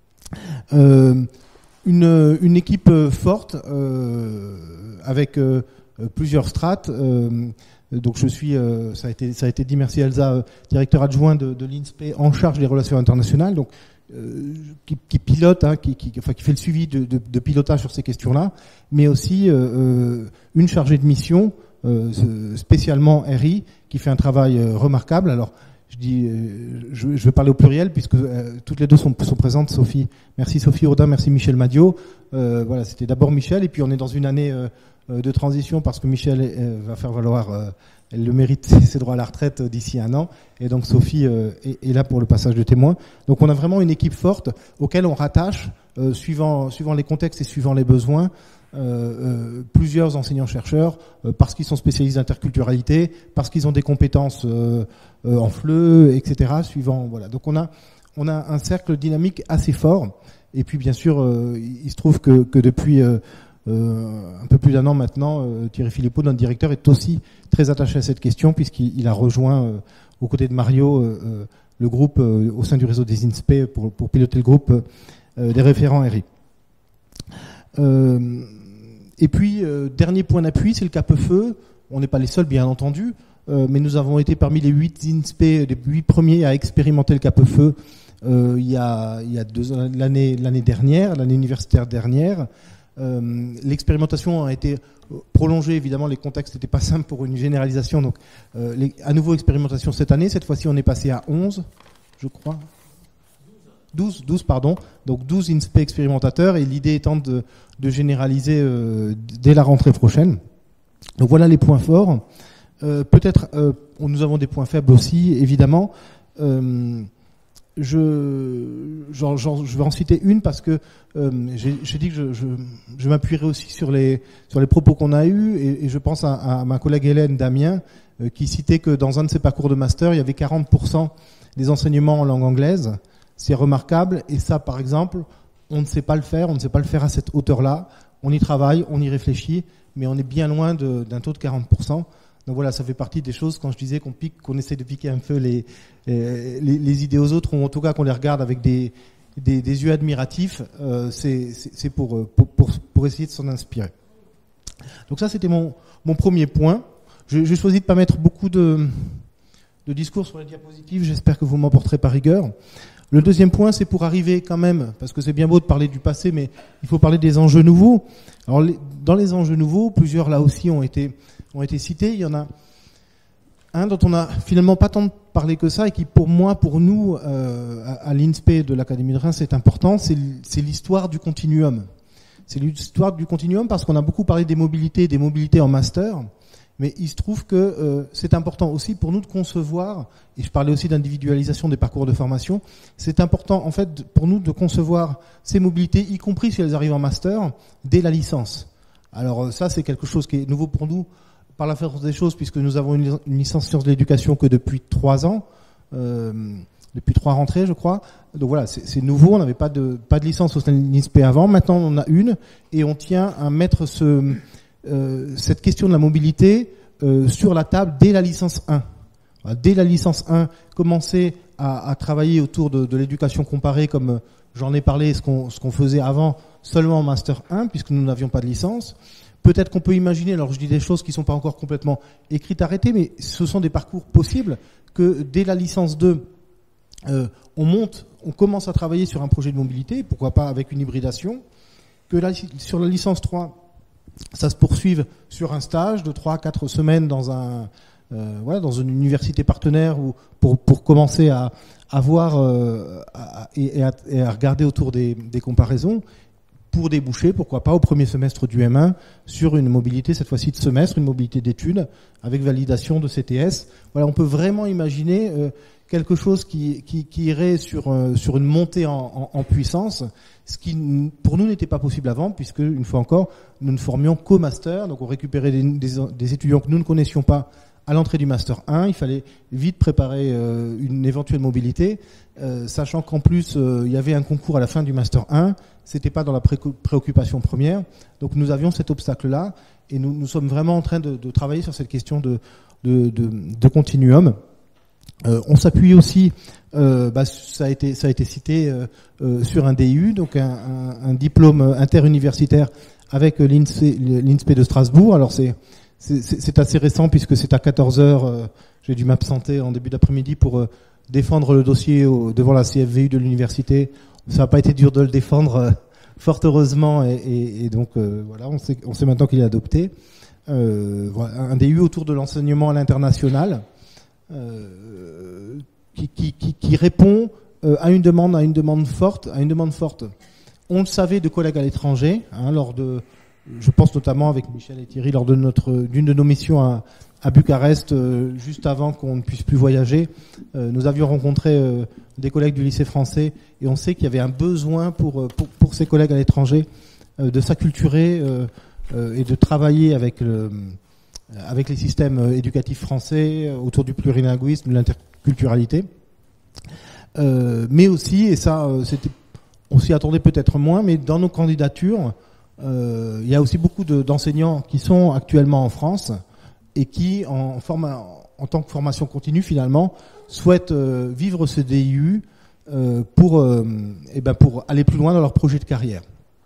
une équipe forte avec plusieurs strates. Donc je suis, ça a été dit, merci Elsa, directeur adjoint de l'INSPE en charge des relations internationales, donc qui pilote, hein, qui fait le suivi de pilotage sur ces questions-là, mais aussi une chargée de mission spécialement RI qui fait un travail remarquable. Alors je vais parler au pluriel puisque toutes les deux sont présentes. Sophie, merci Sophie Audin, merci Michel Madiot. Voilà, c'était d'abord Michel et puis on est dans une année de transition parce que Michel va faire valoir, elle le mérite, ses droits à la retraite d'ici un an, et donc Sophie est là pour le passage de témoin. Donc on a vraiment une équipe forte auquel on rattache, suivant les contextes et suivant les besoins, plusieurs enseignants-chercheurs, parce qu'ils sont spécialistes d'interculturalité, parce qu'ils ont des compétences en FLE, etc. Suivant, voilà. Donc on a un cercle dynamique assez fort. Et puis bien sûr, il se trouve que depuis un peu plus d'un an maintenant, Thierry Philippot, notre directeur, est aussi très attaché à cette question puisqu'il a rejoint aux côtés de Mario le groupe au sein du réseau des INSPE pour piloter le groupe des référents RI. Et puis, dernier point d'appui, c'est le Capefeu. On n'est pas les seuls, bien entendu, mais nous avons été parmi les 8 INSPE, les 8 premiers à expérimenter le Capefeu il y a l'année dernière, l'année universitaire dernière. L'expérimentation a été prolongée, évidemment, les contextes n'étaient pas simples pour une généralisation, donc à nouveau expérimentation cette année. Cette fois-ci, on est passé à 11, je crois. 12, pardon. Donc 12 INSPE expérimentateurs, et l'idée étant de généraliser dès la rentrée prochaine. Donc voilà les points forts. Peut-être nous avons des points faibles aussi, évidemment. Je vais en citer une parce que j'ai dit que je m'appuierai aussi sur les propos qu'on a eus, et je pense à ma collègue Hélène Damien qui citait que dans un de ses parcours de master, il y avait 40% des enseignements en langue anglaise. C'est remarquable, et ça, par exemple, on ne sait pas le faire à cette hauteur-là. On y travaille, on y réfléchit, mais on est bien loin d'un taux de 40%. Donc voilà, ça fait partie des choses, quand je disais qu'on essaie de piquer un peu les idées aux autres, ou en tout cas qu'on les regarde avec des yeux admiratifs, c'est pour essayer de s'en inspirer. Donc ça, c'était mon premier point. J'ai choisi de pas mettre beaucoup de discours sur les diapositives, j'espère que vous m'en porterez par rigueur. Le deuxième point, c'est pour arriver quand même, parce que c'est bien beau de parler du passé, mais il faut parler des enjeux nouveaux. Alors, dans les enjeux nouveaux, plusieurs là aussi ont été cités. Il y en a un dont on a finalement pas tant parlé que ça et qui, pour nous, à l'INSPE de l'Académie de Reims, c'est important, c'est l'histoire du continuum. C'est l'histoire du continuum parce qu'on a beaucoup parlé des mobilités en master, mais il se trouve que c'est important aussi pour nous de concevoir, et je parlais aussi d'individualisation des parcours de formation, c'est important en fait pour nous de concevoir ces mobilités, y compris si elles arrivent en master, dès la licence. Alors ça, c'est quelque chose qui est nouveau pour nous, par la force des choses, puisque nous avons une licence sciences de l'éducation que depuis 3 ans, depuis 3 rentrées, je crois. Donc voilà, c'est nouveau. On n'avait pas de licence au sein de l'INSPE avant. Maintenant, on en a une, et on tient à mettre cette question de la mobilité sur la table dès la licence 1. Voilà, dès la licence 1, commencer à travailler autour de l'éducation comparée, comme j'en ai parlé, ce qu'on faisait avant seulement en master 1, puisque nous n'avions pas de licence. Peut-être qu'on peut imaginer, alors je dis des choses qui ne sont pas encore complètement écrites, arrêtées, mais ce sont des parcours possibles que dès la licence 2, on commence à travailler sur un projet de mobilité, pourquoi pas avec une hybridation, que sur la licence 3, ça se poursuive sur un stage de 3 à 4 semaines dans une université partenaire pour commencer à voir et à regarder autour des comparaisons, pour déboucher, pourquoi pas, au premier semestre du M1 sur une mobilité, cette fois-ci de semestre, une mobilité d'études avec validation de CTS. Voilà, on peut vraiment imaginer quelque chose qui irait sur une montée en puissance, ce qui pour nous n'était pas possible avant, puisque une fois encore, nous ne formions qu'au master, donc on récupérait des étudiants que nous ne connaissions pas à l'entrée du master 1, il fallait vite préparer une éventuelle mobilité, sachant qu'en plus il y avait un concours à la fin du master 1, c'était pas dans la préoccupation première, donc nous avions cet obstacle-là, et nous sommes vraiment en train de travailler sur cette question de continuum. On s'appuie aussi, ça a été cité sur un DU, donc un diplôme interuniversitaire avec l'INSPE de Strasbourg. Alors c'est assez récent puisque c'est à 14h, j'ai dû m'absenter en début d'après-midi pour défendre le dossier devant la CFVU de l'université. Ça n'a pas été dur de le défendre, fort heureusement, et donc voilà, on sait maintenant qu'il est adopté. Voilà, un DU autour de l'enseignement à l'international, qui répond à une demande forte. On le savait de collègues à l'étranger, je pense notamment avec Michel et Thierry lors d'une de nos missions à Bucarest, juste avant qu'on ne puisse plus voyager. Nous avions rencontré des collègues du lycée français, et on sait qu'il y avait un besoin pour ces collègues à l'étranger de s'acculturer et de travailler avec les systèmes éducatifs français autour du plurilinguisme, de l'interculturalité. Mais aussi, et ça, on s'y attendait peut-être moins, mais dans nos candidatures, il y a aussi beaucoup d'enseignants qui sont actuellement en France et qui, en tant que formation continue, finalement, souhaitent vivre ce DIU pour aller plus loin dans leur projet de carrière.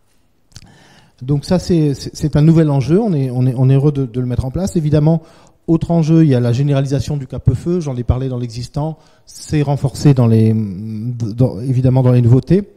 Donc ça, c'est un nouvel enjeu. On est heureux de le mettre en place. Évidemment, autre enjeu, il y a la généralisation du CAPEFE. J'en ai parlé dans l'existant. C'est renforcé évidemment dans les nouveautés.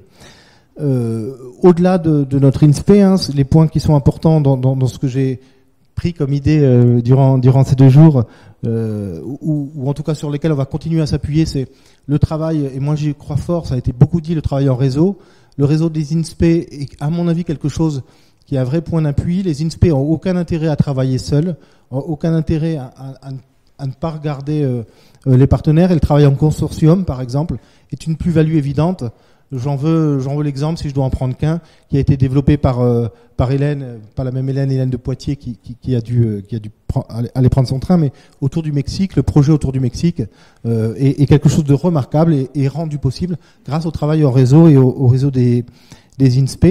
Au-delà de notre INSPE, les points qui sont importants dans ce que j'ai pris comme idée durant ces 2 jours, ou en tout cas sur lesquels on va continuer à s'appuyer, c'est le travail, et moi j'y crois fort, ça a été beaucoup dit, le travail en réseau. Le réseau des INSPE est, à mon avis, quelque chose qui est un vrai point d'appui. Les INSPE n'ont aucun intérêt à travailler seuls, aucun intérêt à ne pas regarder les partenaires, et le travail en consortium, par exemple, est une plus-value évidente. J'en veux l'exemple, si je dois en prendre qu'un, qui a été développé par Hélène, pas la même Hélène de Poitiers, qui a dû aller prendre son train, mais autour du Mexique, le projet autour du Mexique est quelque chose de remarquable et rendu possible grâce au travail en réseau et au réseau des INSPE.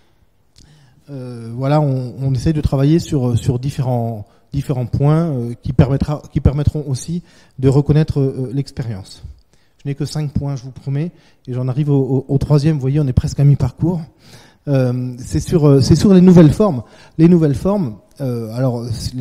Voilà, on essaie de travailler sur différents points qui permettront aussi de reconnaître l'expérience. Je n'ai que 5 points, je vous promets, et j'en arrive au 3e. Vous voyez, on est presque à mi-parcours. C'est sur les nouvelles formes. Les nouvelles formes,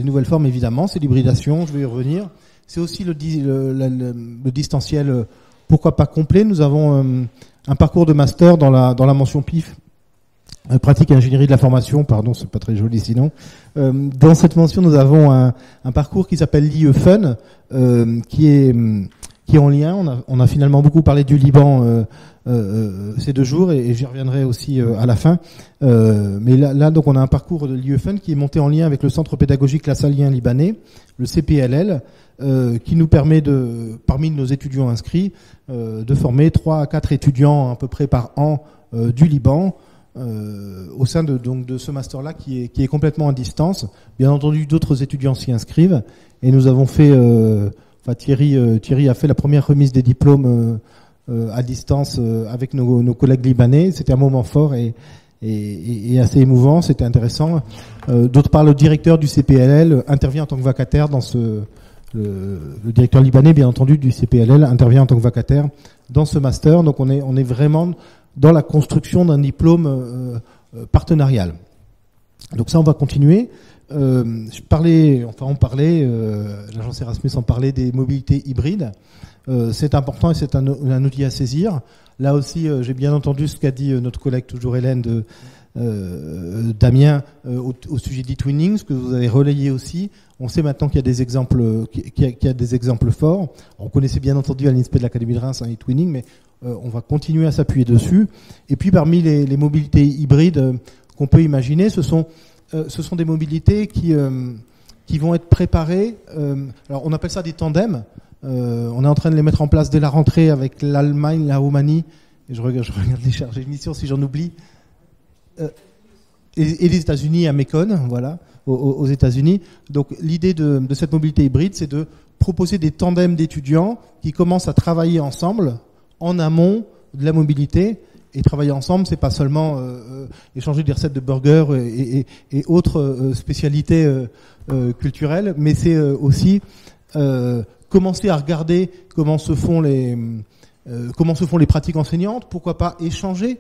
évidemment, c'est l'hybridation, je vais y revenir. C'est aussi le distanciel pourquoi pas complet. Nous avons un parcours de master dans la mention PIF, pratique et ingénierie de la formation, pardon, c'est pas très joli sinon. Dans cette mention, nous avons un parcours qui s'appelle l'IE Fun, qui est en lien. On a finalement beaucoup parlé du Liban ces 2 jours, et j'y reviendrai aussi à la fin. Mais là, donc, on a un parcours de l'IE Fun qui est monté en lien avec le Centre pédagogique lassalien libanais, le CPLL, qui nous permet parmi nos étudiants inscrits, de former 3 à 4 étudiants à peu près par an du Liban, au sein de ce master-là qui est complètement à distance. Bien entendu, d'autres étudiants s'y inscrivent, et nous avons fait, Thierry a fait la première remise des diplômes à distance avec nos collègues libanais. C'était un moment fort et assez émouvant, c'était intéressant. D'autre part, le directeur du CPLL intervient en tant que vacataire dans le directeur libanais, bien entendu, du CPLL intervient en tant que vacataire dans ce master. Donc on est vraiment dans la construction d'un diplôme partenarial. Donc ça, on va continuer. On parlait, l'agence Erasmus en parlait, des mobilités hybrides. C'est important et c'est un outil à saisir. Là aussi, j'ai bien entendu ce qu'a dit notre collègue, toujours Hélène, Damien, au sujet d'e-twinning, ce que vous avez relayé aussi. On sait maintenant qu'il y a des exemples, qu'il y a des exemples forts. On connaissait bien entendu à l'INSPE de l'Académie de Reims un e-twinning, mais on va continuer à s'appuyer dessus. Et puis parmi les mobilités hybrides qu'on peut imaginer, ce sont des mobilités qui vont être préparées. Alors on appelle ça des tandems. On est en train de les mettre en place dès la rentrée avec l'Allemagne, la Roumanie. Et je regarde les chargés de mission si j'en oublie. Et les États-Unis à Macon, voilà, aux États-Unis. Donc l'idée de cette mobilité hybride, c'est de proposer des tandems d'étudiants qui commencent à travailler ensemble en amont de la mobilité. Et travailler ensemble, c'est pas seulement échanger des recettes de burgers et autres spécialités culturelles, mais c'est aussi commencer à regarder comment se font les pratiques enseignantes. Pourquoi pas échanger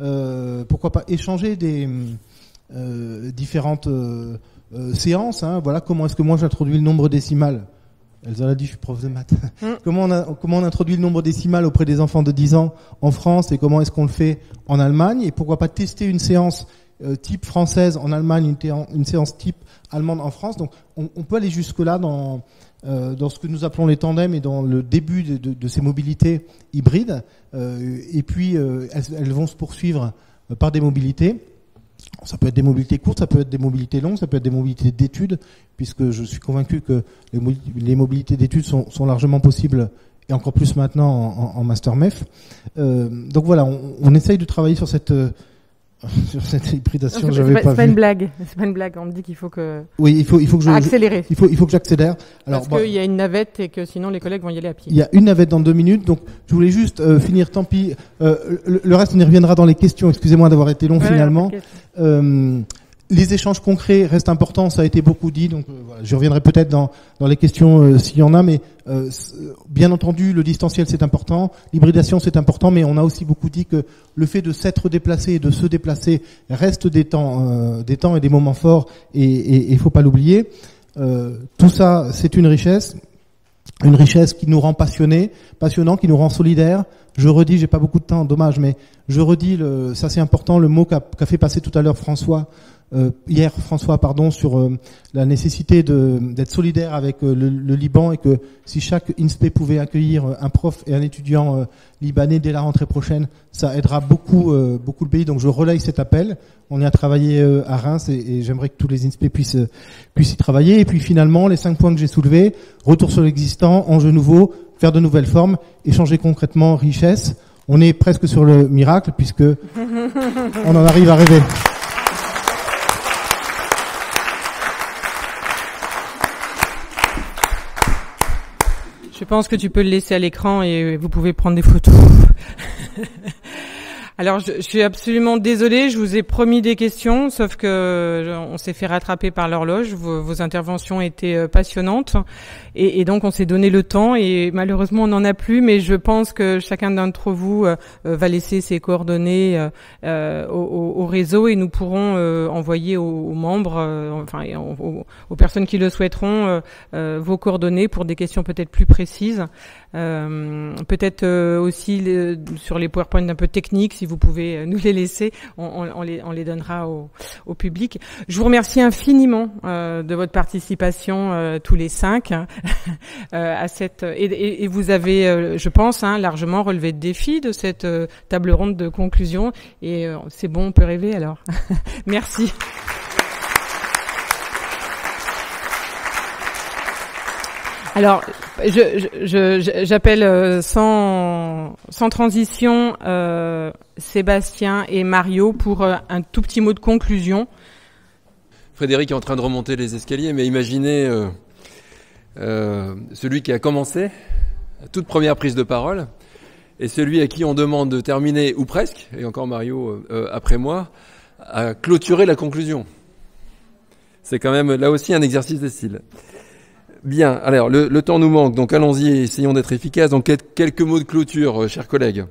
des différentes séances. Hein, voilà, comment est-ce que moi j'introduis le nombre décimal. Elsa l'a dit, je suis prof de maths. Comment on introduit le nombre décimal auprès des enfants de 10 ans en France, et comment est-ce qu'on le fait en Allemagne, et pourquoi pas tester une séance type française en Allemagne, une séance type allemande en France. Donc on peut aller jusque-là dans ce que nous appelons les tandems et dans le début de ces mobilités hybrides. Et puis elles vont se poursuivre par des mobilités. Ça peut être des mobilités courtes, ça peut être des mobilités longues, ça peut être des mobilités d'études, puisque je suis convaincu que les mobilités d'études sont largement possibles, et encore plus maintenant en Master MEF. Donc voilà, on essaye de travailler sur cette hybridation. C'est pas une blague. C'est pas une blague. On me dit qu'il faut que. Oui, il faut que accélérer. Il faut que j'accélère. Alors, parce qu'il y a une navette et que sinon les collègues vont y aller à pied. Il y a une navette dans 2 minutes, donc je voulais juste finir. Tant pis. Le reste, on y reviendra dans les questions. Excusez-moi d'avoir été long finalement. Les échanges concrets restent importants, ça a été beaucoup dit, donc voilà, je reviendrai peut-être dans les questions s'il y en a, mais bien entendu le distanciel c'est important, l'hybridation c'est important, mais on a aussi beaucoup dit que le fait de s'être déplacé et de se déplacer reste des temps et des moments forts, et il faut pas l'oublier. Tout ça c'est une richesse qui nous rend passionnants, qui nous rend solidaires. Je redis, j'ai pas beaucoup de temps, dommage, mais je redis, ça c'est important, le mot qu'a fait passer tout à l'heure François, sur la nécessité d'être solidaire avec le Liban, et que si chaque INSPE pouvait accueillir un prof et un étudiant libanais dès la rentrée prochaine, ça aidera beaucoup le pays. Donc je relaye cet appel. On y a travaillé à Reims, et j'aimerais que tous les INSPE puissent y travailler. Et puis finalement, les 5 points que j'ai soulevés: retour sur l'existant, enjeux nouveaux, faire de nouvelles formes, échanger concrètement, richesse. On est presque sur le miracle, puisque on en arrive à rêver. Je pense que tu peux le laisser à l'écran et vous pouvez prendre des photos. Alors, je suis absolument désolée, je vous ai promis des questions, sauf que on s'est fait rattraper par l'horloge. Vos interventions étaient passionnantes, et donc on s'est donné le temps, et malheureusement on n'en a plus, mais je pense que chacun d'entre vous va laisser ses coordonnées au réseau, et nous pourrons envoyer aux membres, aux personnes qui le souhaiteront, vos coordonnées pour des questions peut-être plus précises. Peut-être aussi sur les PowerPoint un peu techniques, si vous pouvez nous les laisser, on les donnera au public. Je vous remercie infiniment de votre participation tous les 5 à cette et vous avez, je pense, largement relevé le défi de cette table ronde de conclusion, et c'est bon, on peut rêver alors. Merci. Alors, j'appelle sans transition Sébastien et Mario pour un tout petit mot de conclusion. Frédéric est en train de remonter les escaliers, mais imaginez celui qui a commencé, la toute première prise de parole, et celui à qui on demande de terminer, ou presque, et encore Mario après moi, à clôturer la conclusion. C'est quand même là aussi un exercice de style. Bien, alors le temps nous manque, donc allons-y et essayons d'être efficaces. Donc quelques mots de clôture, chers collègues.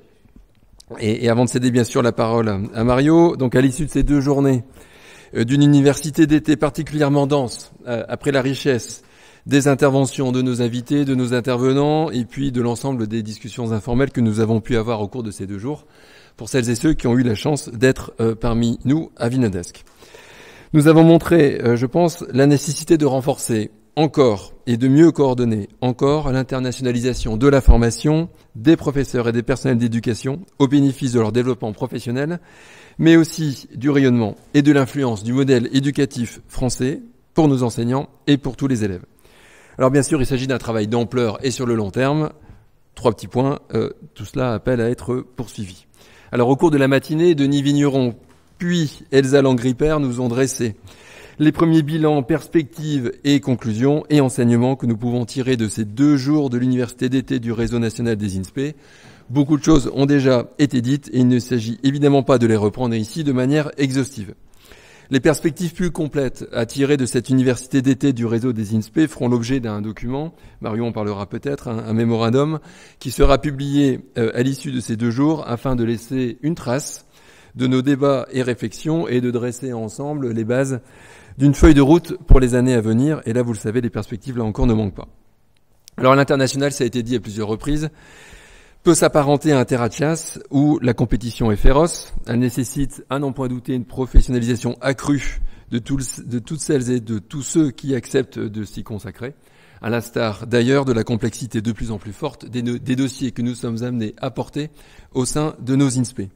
Et avant de céder bien sûr la parole à Mario, donc à l'issue de ces 2 journées d'une université d'été particulièrement dense, après la richesse des interventions de nos invités, de nos intervenants, et puis de l'ensemble des discussions informelles que nous avons pu avoir au cours de ces 2 jours, pour celles et ceux qui ont eu la chance d'être parmi nous à Vinodesque. Nous avons montré, je pense, la nécessité de renforcer encore et de mieux coordonner encore l'internationalisation de la formation des professeurs et des personnels d'éducation au bénéfice de leur développement professionnel, mais aussi du rayonnement et de l'influence du modèle éducatif français pour nos enseignants et pour tous les élèves. Alors bien sûr, il s'agit d'un travail d'ampleur et sur le long terme. 3 petits points, tout cela appelle à être poursuivi. Alors au cours de la matinée, Denis Vigneron puis Elsa Langripper nous ont dressé les premiers bilans, perspectives et conclusions et enseignements que nous pouvons tirer de ces 2 jours de l'université d'été du réseau national des INSPE. Beaucoup de choses ont déjà été dites et il ne s'agit évidemment pas de les reprendre ici de manière exhaustive. Les perspectives plus complètes à tirer de cette université d'été du réseau des INSPE feront l'objet d'un document, Marion en parlera peut-être, un mémorandum qui sera publié à l'issue de ces 2 jours afin de laisser une trace de nos débats et réflexions et de dresser ensemble les bases d'une feuille de route pour les années à venir. Et là, vous le savez, les perspectives, là encore, ne manquent pas. Alors, à l'international, ça a été dit à plusieurs reprises, peut s'apparenter à un terrain de chasse où la compétition est féroce. Elle nécessite, à n'en point douter, une professionnalisation accrue de toutes celles et de tous ceux qui acceptent de s'y consacrer, à l'instar d'ailleurs de la complexité de plus en plus forte des dossiers que nous sommes amenés à porter au sein de nos INSPE.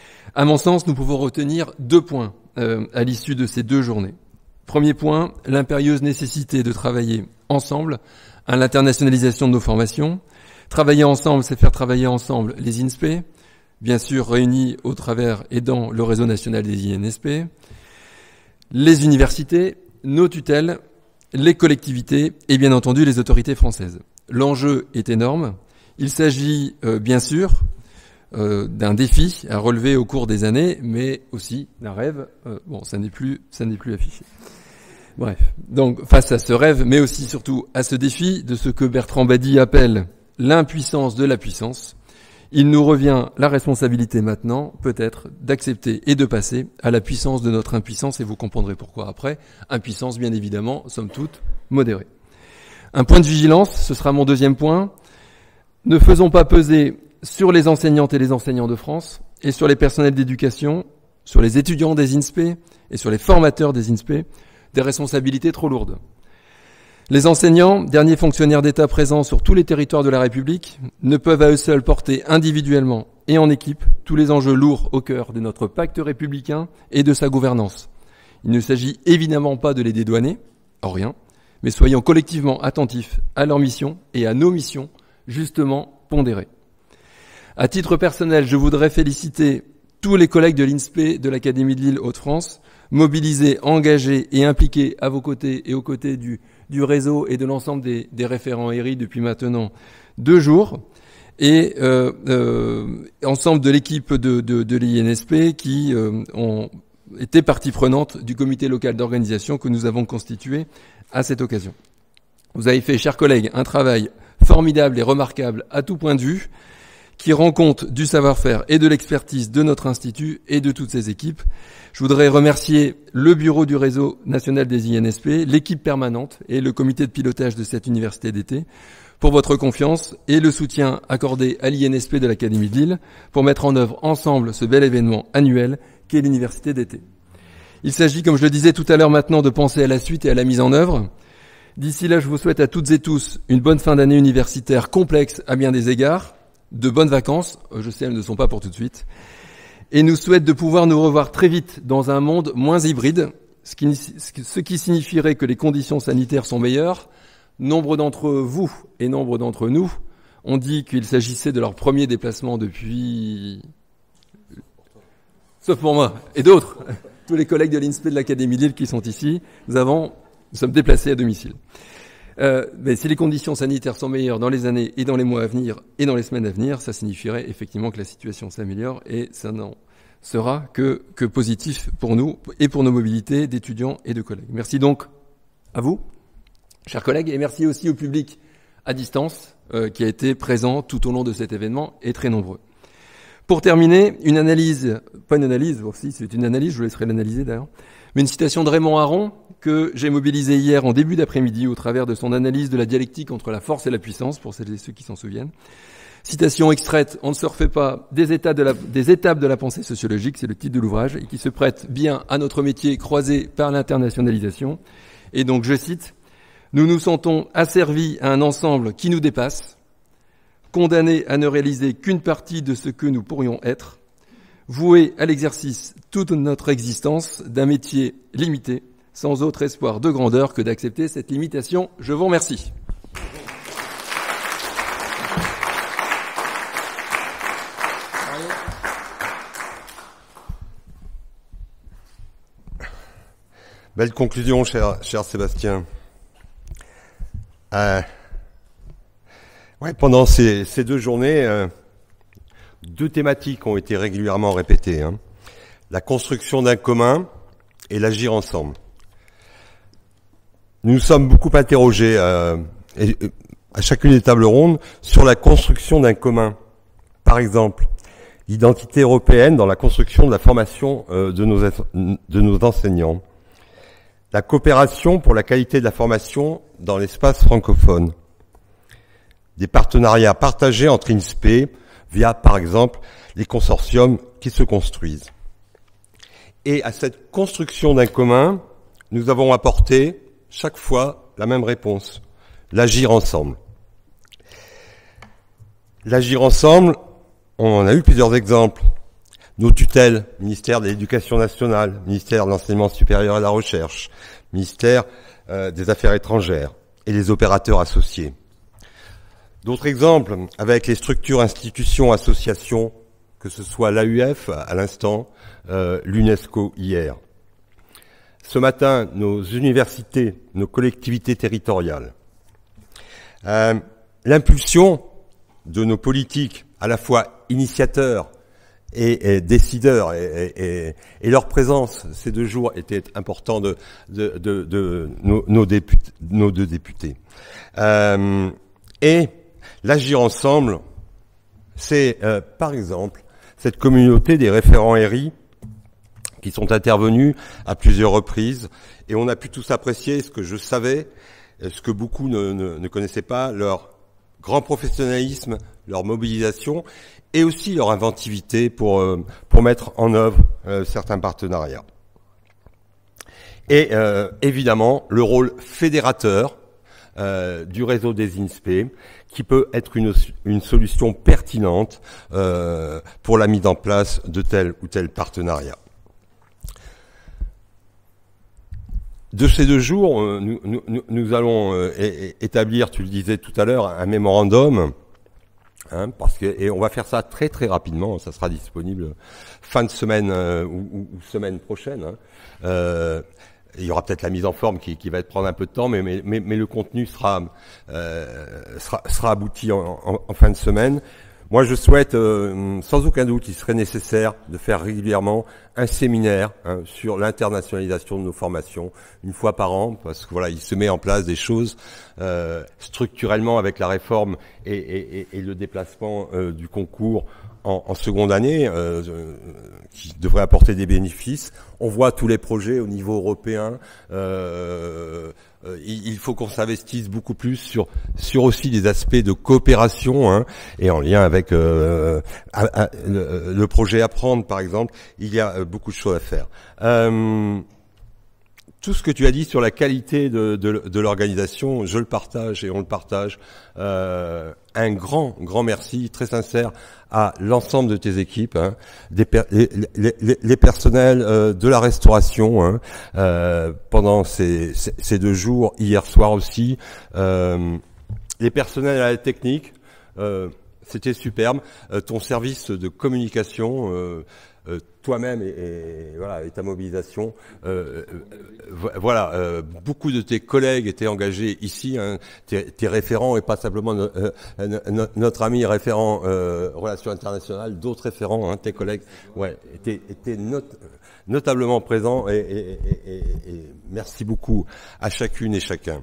À mon sens, nous pouvons retenir 2 points à l'issue de ces 2 journées. Premier point, l'impérieuse nécessité de travailler ensemble à l'internationalisation de nos formations. Travailler ensemble, c'est faire travailler ensemble les INSPE, bien sûr réunis au travers et dans le réseau national des INSPE, les universités, nos tutelles, les collectivités et bien entendu les autorités françaises. L'enjeu est énorme. Il s'agit bien sûr d'un défi à relever au cours des années, mais aussi d'un rêve. Ça n'est plus affiché. Bref, donc face à ce rêve, mais aussi surtout à ce défi de ce que Bertrand Badi appelle l'impuissance de la puissance, il nous revient la responsabilité maintenant, peut-être, d'accepter et de passer à la puissance de notre impuissance, et vous comprendrez pourquoi après. Impuissance, bien évidemment, somme toute, modérée. Un point de vigilance, ce sera mon 2e point. Ne faisons pas peser sur les enseignantes et les enseignants de France, et sur les personnels d'éducation, sur les étudiants des INSPE, et sur les formateurs des INSPE, des responsabilités trop lourdes. Les enseignants, derniers fonctionnaires d'État présents sur tous les territoires de la République, ne peuvent à eux seuls porter individuellement et en équipe tous les enjeux lourds au cœur de notre pacte républicain et de sa gouvernance. Il ne s'agit évidemment pas de les dédouaner, en rien, mais soyons collectivement attentifs à leur mission et à nos missions, justement pondérées. À titre personnel, je voudrais féliciter tous les collègues de l'INSPE de l'Académie de Lille Hauts-de-France, mobilisés, engagés et impliqués à vos côtés et aux côtés du réseau et de l'ensemble des référents ERI depuis maintenant 2 jours, et ensemble de l'équipe de l'INSP qui ont été partie prenante du comité local d'organisation que nous avons constitué à cette occasion. Vous avez fait, chers collègues, un travail formidable et remarquable à tout point de vue, qui rend compte du savoir-faire et de l'expertise de notre institut et de toutes ses équipes. Je voudrais remercier le bureau du réseau national des INSP, l'équipe permanente et le comité de pilotage de cette université d'été pour votre confiance et le soutien accordé à l'INSP de l'Académie de Lille pour mettre en œuvre ensemble ce bel événement annuel qu'est l'université d'été. Il s'agit, comme je le disais tout à l'heure maintenant, de penser à la suite et à la mise en œuvre. D'ici là, je vous souhaite à toutes et tous une bonne fin d'année universitaire complexe à bien des égards, de bonnes vacances, je sais elles ne sont pas pour tout de suite, et nous souhaite de pouvoir nous revoir très vite dans un monde moins hybride, ce qui signifierait que les conditions sanitaires sont meilleures. Nombre d'entre vous et nombre d'entre nous ont dit qu'il s'agissait de leur premier déplacement depuis... Sauf pour moi et d'autres, tous les collègues de l'INSP de l'Académie de Lille qui sont ici, nous sommes déplacés à domicile. Mais si les conditions sanitaires sont meilleures dans les années et dans les mois à venir et dans les semaines à venir, ça signifierait effectivement que la situation s'améliore et ça n'en sera que positif pour nous et pour nos mobilités d'étudiants et de collègues. Merci donc à vous, chers collègues, et merci aussi au public à distance qui a été présent tout au long de cet événement et très nombreux. Pour terminer, une analyse, pas une analyse, aussi c'est une analyse, je vous laisserai l'analyser d'ailleurs, mais une citation de Raymond Aron que j'ai mobilisée hier en début d'après-midi au travers de son analyse de la dialectique entre la force et la puissance, pour celles et ceux qui s'en souviennent. Citation extraite, on ne se refait pas des étapes de la pensée sociologique, c'est le titre de l'ouvrage, et qui se prête bien à notre métier croisé par l'internationalisation. Et donc, je cite, « Nous nous sentons asservis à un ensemble qui nous dépasse, condamnés à ne réaliser qu'une partie de ce que nous pourrions être, voués à l'exercice toute notre existence d'un métier limité, sans autre espoir de grandeur que d'accepter cette limitation. » Je vous remercie. Belle conclusion, cher Sébastien. Pendant ces 2 journées, 2 thématiques ont été régulièrement répétées. La construction d'un commun et l'agir ensemble. Nous nous sommes beaucoup interrogés à chacune des tables rondes sur la construction d'un commun. Par exemple, l'identité européenne dans la construction de la formation de nos enseignants. La coopération pour la qualité de la formation dans l'espace francophone. Des partenariats partagés entre INSP via, par exemple, les consortiums qui se construisent. Et à cette construction d'un commun, nous avons apporté chaque fois la même réponse, l'agir ensemble. L'agir ensemble, on en a eu plusieurs exemples. Nos tutelles, ministère de l'Éducation nationale, ministère de l'Enseignement supérieur et de la Recherche, ministère des Affaires étrangères et les opérateurs associés. D'autres exemples avec les structures, institutions, associations, que ce soit l'AUF à l'instant, l'UNESCO hier. Ce matin, nos universités, nos collectivités territoriales. L'impulsion de nos politiques, à la fois initiateurs et décideurs, et leur présence ces 2 jours était important de nos 2 députés. Et l'agir ensemble, c'est par exemple cette communauté des référents RI qui sont intervenus à plusieurs reprises, et on a pu tous apprécier ce que je savais, ce que beaucoup ne connaissaient pas, leur grand professionnalisme, leur mobilisation, et aussi leur inventivité pour mettre en œuvre certains partenariats. Et évidemment, le rôle fédérateur du réseau des INSP, qui peut être une solution pertinente pour la mise en place de tel ou tel partenariat. De ces 2 jours, nous allons établir, tu le disais tout à l'heure, un mémorandum, et on va faire ça très très rapidement. Ça sera disponible fin de semaine ou semaine prochaine. il y aura peut-être la mise en forme qui va prendre un peu de temps, mais le contenu sera abouti en fin de semaine. Moi, je souhaite, sans aucun doute, il serait nécessaire de faire régulièrement un séminaire sur l'internationalisation de nos formations, une fois par an, parce que voilà, il se met en place des choses structurellement avec la réforme et le déplacement du concours en seconde année, qui devrait apporter des bénéfices. On voit tous les projets au niveau européen. Il faut qu'on s'investisse beaucoup plus sur aussi des aspects de coopération, et en lien avec le projet Apprendre, par exemple. Il y a beaucoup de choses à faire. Tout ce que tu as dit sur la qualité de l'organisation, je le partage et on le partage. Un grand merci, très sincère, à l'ensemble de tes équipes, les personnels de la restauration pendant ces 2 jours, hier soir aussi, les personnels à la technique, c'était superbe, ton service de communication, toi-même et voilà, et ta mobilisation. Beaucoup de tes collègues étaient engagés ici, tes référents, et pas simplement notre ami référent relations internationales, d'autres référents, tes collègues, étaient notablement présents, et merci beaucoup à chacune et chacun.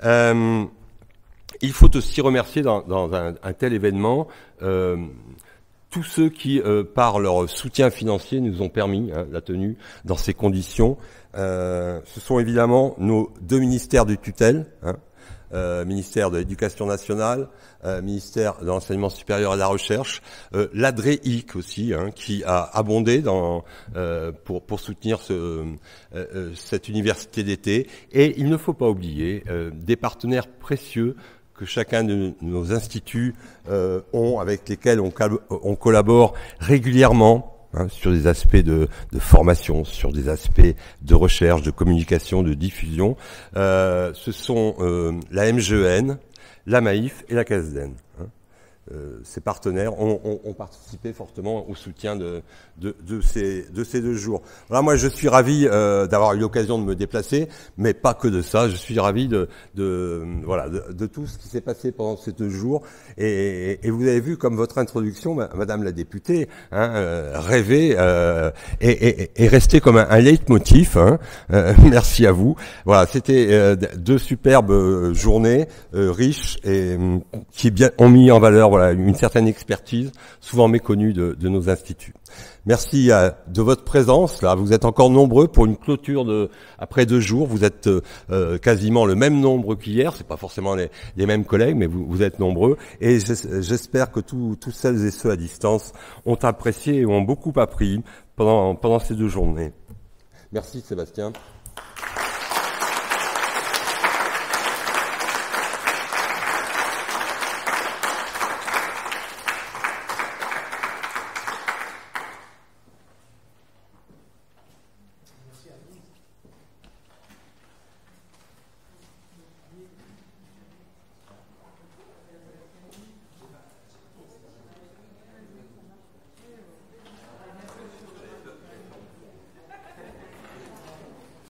Il faut aussi remercier dans un tel événement tous ceux qui, par leur soutien financier, nous ont permis la tenue dans ces conditions. Ce sont évidemment nos 2 ministères de tutelle, ministère de l'Éducation nationale, ministère de l'Enseignement supérieur et de la Recherche, l'ADREIC aussi, qui a abondé pour soutenir cette université d'été. Et il ne faut pas oublier des partenaires précieux que chacun de nos instituts ont, avec lesquels on collabore régulièrement sur des aspects de formation, sur des aspects de recherche, de communication, de diffusion. Ce sont la MGEN, la Maïf et la CASDEN. Ces partenaires ont participé fortement au soutien de ces 2 jours. Voilà, moi je suis ravi d'avoir eu l'occasion de me déplacer, mais pas que de ça. Je suis ravi de tout ce qui s'est passé pendant ces 2 jours. Et vous avez vu comme votre introduction, Madame la députée, rêver et rester comme un leitmotiv. Merci à vous. Voilà, c'était 2 superbes journées riches et qui ont mis en valeur une certaine expertise, souvent méconnue de nos instituts. Merci de votre présence. Là, vous êtes encore nombreux pour une clôture après 2 jours. Vous êtes quasiment le même nombre qu'hier. C'est pas forcément les mêmes collègues, mais vous êtes nombreux. Et j'espère que tous celles et ceux à distance ont apprécié et ont beaucoup appris pendant ces 2 journées. Merci Sébastien.